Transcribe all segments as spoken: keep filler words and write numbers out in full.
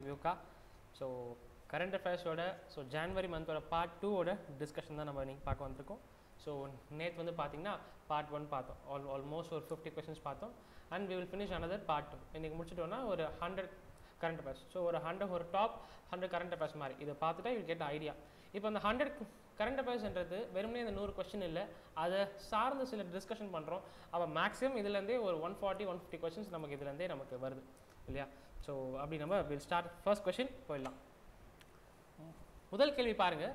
வியூகா. So current அஃபேர்ஸோட so January மந்தோட part டூவோட டிஸ்கஷன் தான் நம்ம இன்றைக்கி பார்க்க வந்திருக்கோம். ஸோ நேற்று வந்து பார்த்திங்கன்னா பார்ட் ஒன் பார்த்தோம், ஆல் ஆல்மோஸ்ட் ஒரு ஃபிஃப்டி கொஸ்டின்ஸ் பார்த்தோம். And we will finish another part two. இன்றைக்கி முடிச்சுட்டோன்னா ஒரு ஹண்ட்ரட் கரண்ட் அஃபேர்ஸ். ஸோ ஒரு ஹண்ட்ரட் ஒரு டாப் ஹண்ட்ரட் கரண்ட் அஃபேர்ஸ் மாதிரி இதை பார்த்துட்டா யூ கெட் ஐடியா. இப்போ அந்த ஹண்ட்ரட் கரண்ட் அஃபேர்ஸ்ன்றது வெறுமனே இந்த நூறு கொஸ்டின் இல்லை, அதை சார்ந்து சில டிஸ்கஷன் பண்ணுறோம். அப்போ மேக்ஸிமம் இதுலேருந்தே ஒரு one forty one fifty questions நமக்கு இதுலேருந்தே நமக்கு வருது இல்லையா. ஸோ அப்படி நம்ம வில் ஸ்டார்ட் ஃபர்ஸ்ட் கொஸ்டின் போயிடலாம். முதல் கேள்வி பாருங்கள்,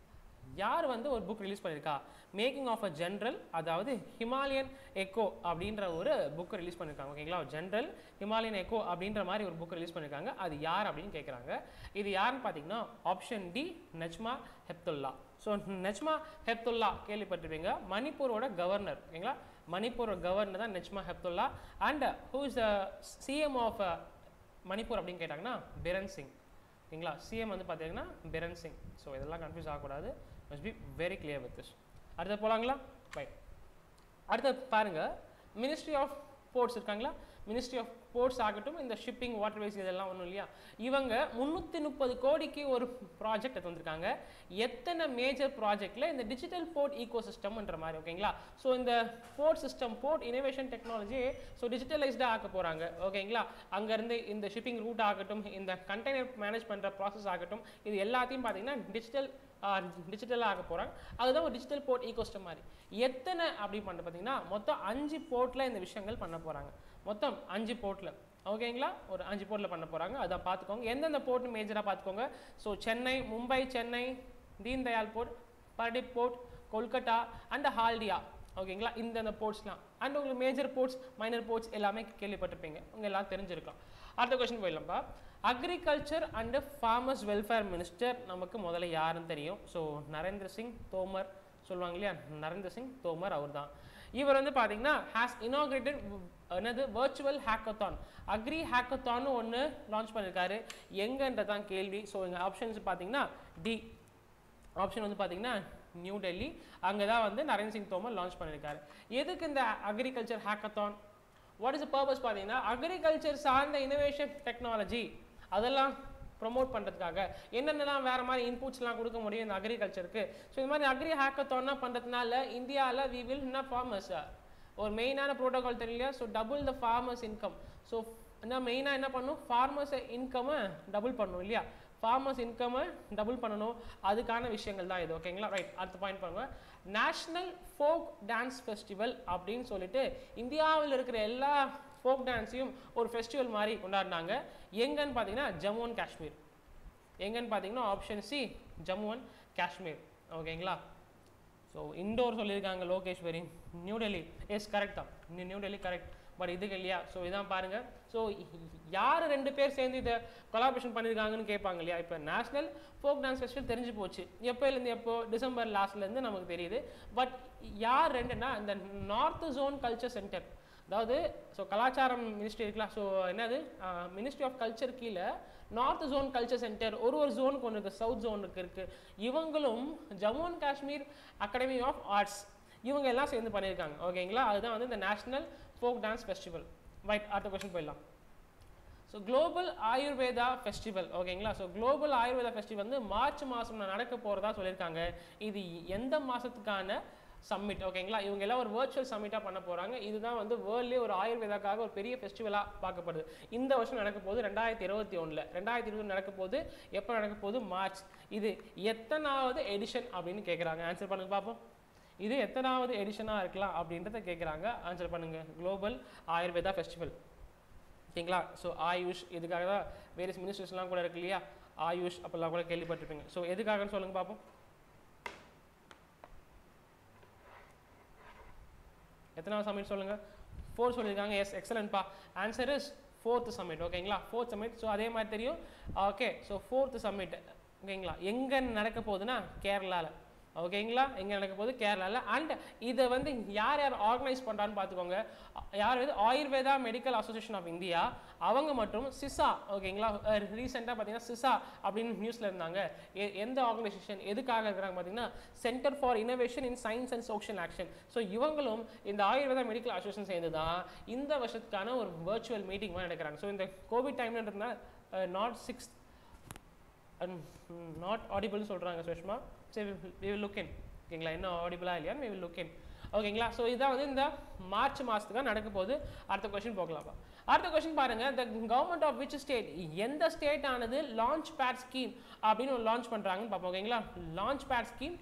யார் வந்து ஒரு புக் ரிலீஸ் பண்ணியிருக்கா? மேக்கிங் ஆஃப் அ ஜென்ரல், அதாவது ஹிமாலயன் எக்கோ அப்படின்ற ஒரு புக் ரிலீஸ் பண்ணியிருக்காங்க. ஓகேங்களா, ஜென்ரல் ஹிமாலயன் எக்கோ அப்படின்ற மாதிரி ஒரு புக் ரிலீஸ் பண்ணியிருக்காங்க. அது யார் அப்படின்னு கேட்குறாங்க. இது யாருன்னு பார்த்தீங்கன்னா option D, Najma Heptulla. So Najma Heptulla கேள்விப்பட்டிருப்பீங்க, மணிப்பூரோட கவர்னர். ஓகேங்களா, மணிப்பூரோட கவர்னர் தான் Najma Heptulla. And who is the CM of Manipur அப்படின்னு கேட்டாங்கன்னா பிரன் சிங். ஓகேங்களா, சிஎம் வந்து பார்த்தீங்கன்னா பிரன் சிங். ஸோ இதெல்லாம் கன்ஃபியூஸ் ஆகக்கூடாது, must be very clear with this. அடுத்து போகலாங்களா? ரைட். அடுத்து பாருங்கள், மினிஸ்ட்ரி ஆஃப் போர்ட்ஸ் இருக்காங்களா, மினிஸ்ட்ரி ஆஃப் போர்ட்ஸ் ஆகட்டும், இந்த ஷிப்பிங் வாட்டர்வேஸ் இதெல்லாம் ஒன்றும் இல்லையா, இவங்க முந்நூற்றி முப்பது கோடிக்கு ஒரு ப்ராஜெக்ட் எடுத்து வந்திருக்காங்க. எத்தனை மேஜர் ப்ராஜெக்டில் இந்த டிஜிட்டல் போர்ட் ஈகோ சிஸ்டம்ன்ற மாதிரி. ஓகேங்களா, ஸோ இந்த port system, port innovation technology so டிஜிட்டலைஸ்டாக ஆக்க போகிறாங்க. ஓகேங்களா, அங்கேருந்து இந்த ஷிப்பிங் ரூட் ஆகட்டும், இந்த கண்டெய்னர் மேனேஜ் பண்ணுற ப்ராசஸ் ஆகட்டும், இது எல்லாத்தையும் பார்த்தீங்கன்னா டிஜிட்டல் டிஜிட்டலாக ஆக போகிறாங்க. அதுதான் ஒரு டிஜிட்டல் போர்ட் ஈகோசிஸ்டம் மாதிரி. எத்தனை அப்படி பண்ண பார்த்தீங்கன்னா மொத்தம் அஞ்சு போர்ட்டில் இந்த விஷயங்கள் பண்ண போகிறாங்க. மொத்தம் அஞ்சு போர்ட்டில். ஓகேங்களா, ஒரு அஞ்சு போர்ட்டில் பண்ண போகிறாங்க. அதை பார்த்துக்கோங்க, எந்தெந்த போர்ட்னு மேஜராக பார்த்துக்கோங்க. So Chennai, Mumbai, Chennai, Deen Dayal port, Paradip port, Kolkata and Haldia. ஓகேங்களா, இந்த போர்ட்ஸ்லாம். அண்ட் உங்களுக்கு மேஜர் போர்ட்ஸ், மைனர் போர்ட்ஸ் எல்லாமே கேள்விப்பட்டிருப்பீங்க, உங்கள் எல்லாம் தெரிஞ்சிருக்கலாம். அடுத்த கொஸ்டின் போயிடலாம்ப்பா. Agriculture and farmers welfare minister நமக்கு முதல்ல யாருன்னு தெரியும். ஸோ நரேந்திர சிங் தோமர் சொல்லுவாங்க இல்லையா, நரேந்திர சிங் தோமர் அவர் தான். இவர் வந்து பார்த்தீங்கன்னா ஹேஸ் இனாகிரேட்டட் என்னது வர்ச்சுவல் ஹேக்கத்தான், அக்ரி ஹேக்கத்தான் ஒன்று லான்ச் பண்ணியிருக்காரு. எங்கன்றதான் கேள்வி. ஸோ எங்கள் ஆப்ஷன்ஸ் பார்த்தீங்கன்னா டி ஆப்ஷன் வந்து பார்த்தீங்கன்னா நியூ டெல்லி. அங்கே தான் வந்து நரேந்திர சிங் தோமர் லான்ச் பண்ணியிருக்காரு. எதுக்கு இந்த agriculture hackathon, what is the purpose பார்த்தீங்கன்னா அக்ரிகல்ச்சர் சார்ந்த இனோவேஷன் டெக்னாலஜி அதெல்லாம் ப்ரொமோட் பண்ணுறதுக்காக என்னென்னலாம் வேறு மாதிரி இன்புட்ஸ்லாம் கொடுக்க முடியும் இந்த அக்ரிகல்ச்சருக்கு. ஸோ இந்த மாதிரி அக்ரி ஹேக்கத்தான்னா பண்ணுறதுனால இந்தியாவில் வி வில் என்ன ஃபார்மர்ஸ் ஒரு மெயினான ப்ரோட்டோகால் தெரியலையா. So double the farmers income. So என்ன மெயினாக என்ன பண்ணணும், ஃபார்மர்ஸ் இன்கம்மை டபுள் பண்ணணும் இல்லையா, ஃபார்மர்ஸ் இன்கம்மை டபுள் பண்ணணும். அதுக்கான விஷயங்கள் தான் இது. ஓகேங்களா, ரைட். அடுத்த பாயிண்ட் பாருங்க, நேஷ்னல் ஃபோக் டான்ஸ் ஃபெஸ்டிவல் அப்படின்னு சொல்லிட்டு இந்தியாவில் இருக்கிற எல்லா ஃபோக் டான்ஸையும் ஒரு ஃபெஸ்டிவல் மாதிரி கொண்டாடினாங்க. எங்கன்னு பார்த்தீங்கன்னா ஜம்மு அண்ட் காஷ்மீர். எங்கன்னு பார்த்தீங்கன்னா option C, Jammu and Kashmir. ஓகேங்களா, ஸோ இண்டோர் சொல்லியிருக்காங்க Lokeshwari, new Delhi. Yes correct தான், நியூ டெல்லி கரெக்ட். பட் இதுக்கு இல்லையா. ஸோ இதான் பாருங்கள். ஸோ யார் ரெண்டு பேர் சேர்ந்து இதை கொலாபரேஷன் பண்ணியிருக்காங்கன்னு கேட்பாங்க இல்லையா. இப்போ நேஷனல் ஃபோக் டான்ஸ் ஃபெஸ்டிவல் தெரிஞ்சு போச்சு, எப்போலேருந்து எப்போ, டிசம்பர் லாஸ்ட்லேருந்து நமக்கு தெரியுது. பட் யார் ரெண்டுன்னா இந்த நார்த் ஜோன் கல்ச்சர் சென்டர், அதாவது ஸோ கலாச்சாரம் மினிஸ்ட்ரி இருக்கலாம். ஸோ என்னது மினிஸ்ட்ரி ஆஃப் கல்ச்சர் கீழே நார்த் ஜோன் கல்ச்சர் சென்டர் ஒரு ஒரு ஜோனுக்கு ஒன்று இருக்குது, சவுத் ஜோனுக்கு இருக்குது. இவங்களும் Jammu and Kashmir academy of arts இவங்க எல்லாம் சேர்ந்து பண்ணியிருக்காங்க. ஓகேங்களா, அதுதான் வந்து இந்த national folk dance festival. Right. அடுத்த கொஸ்டின் போயிடலாம். So global Ayurveda festival. ஓகேங்களா, ஸோ குளோபல் ஆயுர்வேதா ஃபெஸ்டிவல் வந்து மார்ச் மாதம் நடக்க போகிறதா சொல்லியிருக்காங்க. இது எந்த மாதத்துக்கான சம்மிட்? ஓகேங்களா, இவங்க எல்லாம் ஒரு வர்ச்சுவல் சம்மிட்டாக பண்ண போகிறாங்க. இதுதான் வந்து வேர்ல்ட்லேயே ஒரு ஆயுர்வேதாக்காக ஒரு பெரிய ஃபெஸ்டிவலாக பார்க்கப்படுது. இந்த வருஷம் நடக்க போது ரெண்டாயிரத்தி இருபத்தி ஒன்றில் ரெண்டாயிரத்தி இருபது நடக்க போது. எப்போ நடக்க போது? மார்ச். இது எத்தனாவது எடிஷன் அப்படின்னு கேட்குறாங்க. ஆன்சர் பண்ணுங்க பார்ப்போம். இது எத்தனாவது எடிஷனாக இருக்கலாம் அப்படின்றத கேட்குறாங்க. ஆன்சர் பண்ணுங்கள். Global Ayurveda festival. ஓகேங்களா, ஸோ ஆயுஷ் இதுக்காக தான் வேரியஸ் மினிஸ்டர்ஸ்லாம் கூட இருக்கு இல்லையா, ஆயுஷ் அப்போல்லாம் கூட கேள்விப்பட்டிருப்பீங்க. ஸோ எதுக்காகன்னு சொல்லுங்கள் பார்ப்போம். எத்தனாவது சமிட் சொல்லுங்கள்? ஃபோர் சொல்லியிருக்காங்க. எஸ் எக்ஸலன்ட்பா. Answer is fourth summit. ஓகேங்களா, ஃபோர்த் சமிட். ஸோ அதே மாதிரி தெரியும். Okay, so fourth summit. ஓகேங்களா, எங்கே நடக்க போகுதுன்னா கேரளாவில். ஓகேங்களா, எங்கே நடக்க போகுது? கேரளாவில். அண்ட் இதை வந்து யார் யார் ஆர்கனைஸ் பண்ணுறான்னு பார்த்துக்கோங்க. யார் வந்து Ayurveda medical association of India அவங்க மற்றும் சிசா. ஓகேங்களா, ரீசெண்டாக பார்த்தீங்கன்னா சிசா அப்படின்னு நியூஸில் இருந்தாங்க. எந்த ஆர்கனைசேஷன் எதுக்காக இருக்கிறாங்க பார்த்தீங்கன்னா centre for innovation in science and social action. So இவங்களும் இந்த ஆயுர்வேதா மெடிக்கல் அசோசியேஷன் சேர்ந்து தான் இந்த வருஷத்துக்கான ஒரு வர்ச்சுவல் மீட்டிங் மாதிரி நடக்கிறாங்க. ஸோ இந்த கோவிட் டைம்ன்றதுனால நாட் சிக்ஸ்த் நாட் ஆடிபிள்னு சொல்கிறாங்க சுஷ்மா. சரி வி வில் லுக் இன் ஓகேங்களா, என்ன ஆடிபிளா இல்லையான்னு வி வில் லுக் இன் ஓகேங்களா. ஸோ இதான் வந்து இந்த மார்ச் மாதத்துக்கு நடக்க போகுது. அடுத்த கொஸ்டின் போகலாமா. அடுத்த கொஸ்டின் பாருங்க, the government of which state, எந்த ஸ்டேட் ஆனது லான்ச் பேட் ஸ்கீம் அப்படின்னு ஒரு லான்ச் பண்ணுறாங்கன்னு பார்ப்போம் ஓகேங்களா. லான்ச் பேட் ஸ்கீம்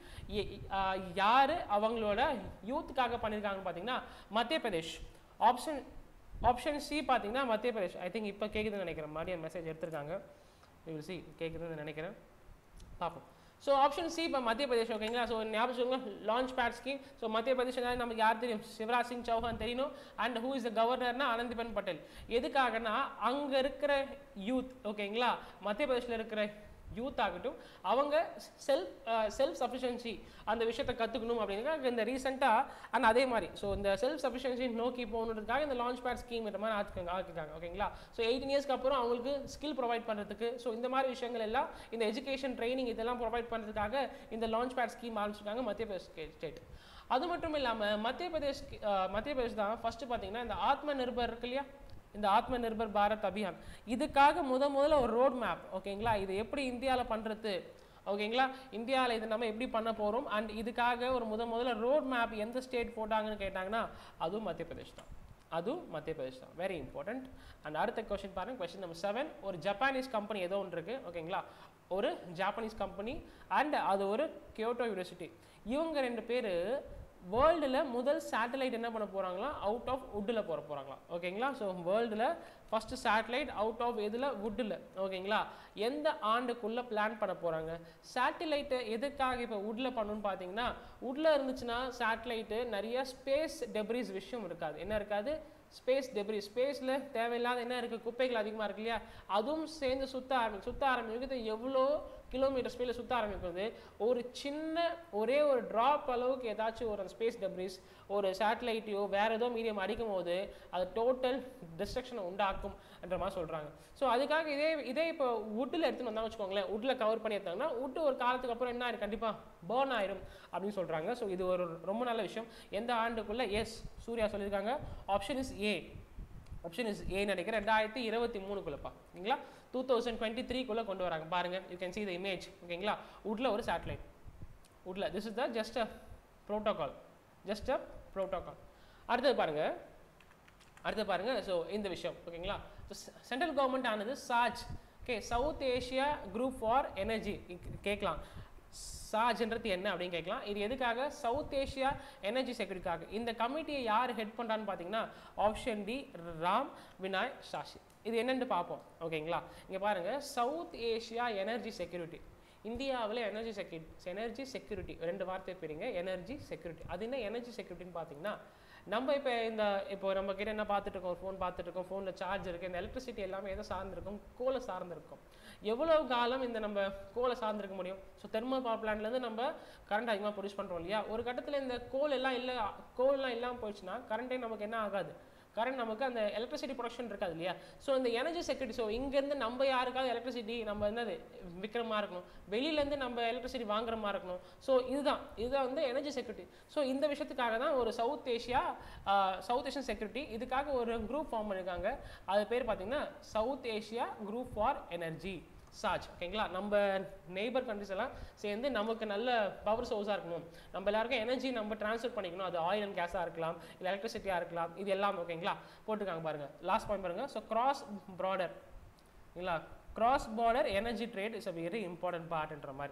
யார் அவங்களோட யூத்துக்காக பண்ணியிருக்காங்கன்னு பார்த்தீங்கன்னா மத்திய பிரதேஷ். ஆப்ஷன் ஆப்ஷன் சி பார்த்தீங்கன்னா மத்திய பிரதேஷ். ஐ திங்க் இப்போ கேட்குதுன்னு நினைக்கிறேன், மறுபடியும் மெசேஜ் எடுத்திருக்காங்க. யூ வில் சி கேட்குதுன்னு நினைக்கிறேன், பார்ப்போம். ஸோ ஆப்ஷன் சி இப்போ மத்திய பிரதேஷ் ஓகேங்களா. ஸோ ஞாபகம் லான்ச் பேட் ஸ்கீம். ஸோ மத்திய பிரதேஷ் நமக்கு யார் தெரியும், சிவராஜ் சிங் சௌஹான் தெரியணும். அண்ட் ஹூ இஸ் த கவர்னர்னா ஆனந்திபென் பட்டேல். எதுக்காகனா அங்கே இருக்கிற யூத் ஓகேங்களா, மத்திய பிரதேஷில் இருக்கிற யூத் ஆகட்டும், அவங்க செல்ஃப் செல்ஃப் சஃபிஷியன்சி அந்த விஷயத்தை கற்றுக்கணும் அப்படிங்கிறதுக்காக இந்த ரீசெண்டாக அண்ட் அதே மாதிரி ஸோ இந்த செல்ஃப் சஃபிஷியன்சி நோக்கி போகணுன்றதுக்காக இந்த லான்ச் பேட் ஸ்கீம் இந்த மாதிரி ஆக்கிருக்காங்க ஆக்கிருக்காங்க ஓகேங்களா. ஸோ எயிட்டீன் இயர்ஸ்க்கு அப்புறம் அவங்களுக்கு ஸ்கில் ப்ரொவைட் பண்ணுறதுக்கு, ஸோ இந்த மாதிரி விஷயங்கள் எல்லாம் இந்த எஜுகேஷன் ட்ரைனிங் இதெல்லாம் ப்ரொவைட் பண்ணுறதுக்காக இந்த லான்ச் பேட் ஸ்கீம் ஆரம்பிச்சிருக்காங்க மத்திய பிரதேஷ் ஸ்டேட். அது மட்டும் இல்லாமல் மத்திய பிரதேஷ் மத்திய பிரதேஷ் தான் ஃபஸ்ட்டு பார்த்தீங்கன்னா இந்த ஆத்ம நிர்பர் இருக்கு இல்லையா, இந்த ஆத்ம நிர்பர் பாரத் அபியான், இதுக்காக முத முதல்ல ஒரு ரோட் மேப் ஓகேங்களா, இது எப்படி இந்தியாவில் பண்ணுறது ஓகேங்களா, இந்தியாவில் இது நம்ம எப்படி பண்ண போகிறோம் அண்ட் இதுக்காக ஒரு முத முதல்ல ரோட் மேப் எந்த ஸ்டேட் போட்டாங்கன்னு கேட்டாங்கன்னா அதுவும் மத்திய பிரதேஷ் தான், அதுவும் மத்திய பிரதேஷ் தான். Very important. அண்ட் அடுத்த கொஸ்டின் பாருங்க, கொஸ்டின் நம்பர் செவன். ஒரு ஜப்பானீஸ் கம்பெனி ஏதோ ஒன்று இருக்குது ஓகேங்களா, ஒரு ஜாப்பனீஸ் கம்பெனி அண்ட் அது ஒரு கியோட்டோ யூனிவர்சிட்டி. இவங்க ரெண்டு பேர் வேர்ல்டில் முதல் சேட்டலைட் என்ன பண்ண போகிறாங்களா, அவுட் ஆஃப் வுட்டில் போட போகிறாங்களா ஓகேங்களா. ஸோ வேர்ல்டில் ஃபஸ்ட்டு சேட்டலைட் அவுட் ஆஃப் எதில், வுட்டில் ஓகேங்களா. எந்த ஆண்டுக்குள்ளே பிளான் பண்ண போகிறாங்க, சேட்டலைட்டு எதுக்காக இப்போ வுட்டில் பண்ணணும்னு பார்த்தீங்கன்னா, வுட்டில் இருந்துச்சுன்னா சேட்டலைட்டு நிறைய ஸ்பேஸ் டெப்ரிஸ் விஷயம் இருக்காது, என்ன இருக்காது, ஸ்பேஸ் டெப்ரிஸ், ஸ்பேஸில் தேவையில்லாத என்ன இருக்குது, குப்பைகள் அதிகமாக இருக்கு இல்லையா, அதுவும் சேர்ந்து சுற்ற ஆரம்பி சுற்ற ஆரம்பிக்கிறது எவ்வளோ கிலோமீட்டர் ஸ்பீடில் சுற்ற ஆரம்பிக்கிறது. ஒரு சின்ன ஒரே ஒரு ட்ராப் அளவுக்கு ஏதாச்சும் ஒரு ஸ்பேஸ் டெப்ரிஸ் ஒரு சேட்டலைட்டையோ வேறு ஏதோ மீடியம் அடிக்கும் போது அது டோட்டல் டிஸ்ட்ரக்ஷனை உண்டாக்கும் என்ற மாதிரி சொல்கிறாங்க. ஸோ அதுக்காக இதே இதே இப்போ வுட்டில் எடுத்துன்னு வந்தாங்க வச்சுக்கோங்களேன், வுட்டில் கவர் பண்ணி எடுத்தாங்கன்னா வுட்டு ஒரு காலத்துக்கு அப்புறம் என்ன ஆயிரும், கண்டிப்பாக பேர்ன் ஆயிரும் அப்படின்னு சொல்கிறாங்க. ஸோ இது ஒரு ரொம்ப நல்ல விஷயம். எந்த ஆண்டுக்குள்ளே, எஸ் சூர்யா சொல்லியிருக்காங்க, option is A, option is A நினைக்கிறேன் ரெண்டாயிரத்தி இருபத்தி மூணுக்குள்ளப்பா ஓகேங்களா, டூ தௌசண்ட் டுவெண்ட்டி த்ரீக்குள்ளே கொண்டு வராங்க பாருங்கள். You can see the image ஓகேங்களா. வுட்டில் ஒரு சேட்டலைட், வுட்டில் this is the just a protocol, just a protocol. அடுத்தது பாருங்கள், அடுத்து பாருங்கள். ஸோ இந்த விஷயம் ஓகேங்களா. ஸோ சென்ட்ரல் கவர்மெண்ட் ஆனது SAGE okay, South Asia group for energy கேட்கலாம், சாஜ்ன்றது என்ன அப்படின்னு கேட்கலாம். இது எதுக்காக, சவுத் ஏஷியா எனர்ஜி செக்யூரிட்டிக்காக. இந்த கமிட்டியை யார் ஹெட் பண்ணுறான்னு பார்த்தீங்கன்னா ஆப்ஷன் டி ராம் வினாய் சாஷி. இது என்னென்னு பார்ப்போம் ஓகேங்களா. இங்கே பாருங்கள், சவுத் ஏஷியா எனர்ஜி செக்யூரிட்டி, இந்தியாவில் எனர்ஜி செக்யூரிட்டி எனர்ஜி செக்யூரிட்டி ரெண்டு வார்த்தை பிரிங்க, எனர்ஜி செக்யூரிட்டி. அது என்ன எனர்ஜி செக்யூரிட்டின்னு பார்த்தீங்கன்னா, நம்ம இப்போ இந்த இப்போ நம்ம கிட்ட என்ன பார்த்துட்டு இருக்கோம், ஃபோன் பார்த்துட்டு இருக்கோம், ஃபோனில் சார்ஜ் இருக்குது, இந்த எலக்ட்ரிசிட்டி எல்லாமே எதை சார்ந்திருக்கும், கோலை சார்ந்திருக்கும். எவ்வளோ காலம் இந்த நம்ம கோலை சார்ந்திருக்க முடியும். ஸோ தெர்மல் பவர் பிளான்ட்லேருந்து நம்ம கரண்ட் அதிகமாக ப்ரொடியூஸ் பண்ணுறோம் இல்லையா. ஒரு கட்டத்தில் இந்த கோல் எல்லாம் இல்லை, கோல்லாம் இல்லாமல் போயிடுச்சுன்னா கரண்ட்டே நமக்கு என்ன ஆகாது, கரண்ட் நமக்கு அந்த எலக்ட்ரிசிட்டி ப்ரொடக்ஷன் இருக்காது இல்லையா. ஸோ இந்த எனர்ஜி செக்யூரிட்டி, ஸோ இங்கேருந்து நம்ம யாருக்காவது எலக்ட்ரிசிட்டி நம்ம என்னது விற்கிற மாதிரி இருக்கணும், வெளியிலேருந்து நம்ம எலக்ட்ரிசிட்டி வாங்குற மாதிரி இருக்கணும். ஸோ இதுதான் இதுதான் வந்து எனர்ஜி செக்யூரிட்டி. ஸோ இந்த விஷயத்துக்காக தான் ஒரு South Asia South Asian security இதுக்காக ஒரு குரூப் ஃபார்ம் பண்ணியிருக்காங்க. அது பேர் பார்த்தீங்கன்னா South Asia group for energy SAGE ஓகேங்களா. நம்ம நெய்பர் கண்ட்ரிஸ் எல்லாம் சேர்ந்து நமக்கு நல்ல பவர் சோர்ஸாக இருக்கணும், நம்ம எல்லாருக்கும் எனர்ஜி நம்ம ட்ரான்ஸ்ஃபர் பண்ணிக்கணும், அது ஆயில் அண்ட் கேஸாக இருக்கலாம், இல்லை எலக்ட்ரிசிட்டியாக இருக்கலாம், இது எல்லாம் ஓகேங்களா போட்டுருக்காங்க பாருங்கள். லாஸ்ட் பாயிண்ட் பாருங்கள். ஸோ கிராஸ் பார்டர் இல்லைங்களா, cross border energy trade is a very important பார்ட்ன்ற மாதிரி.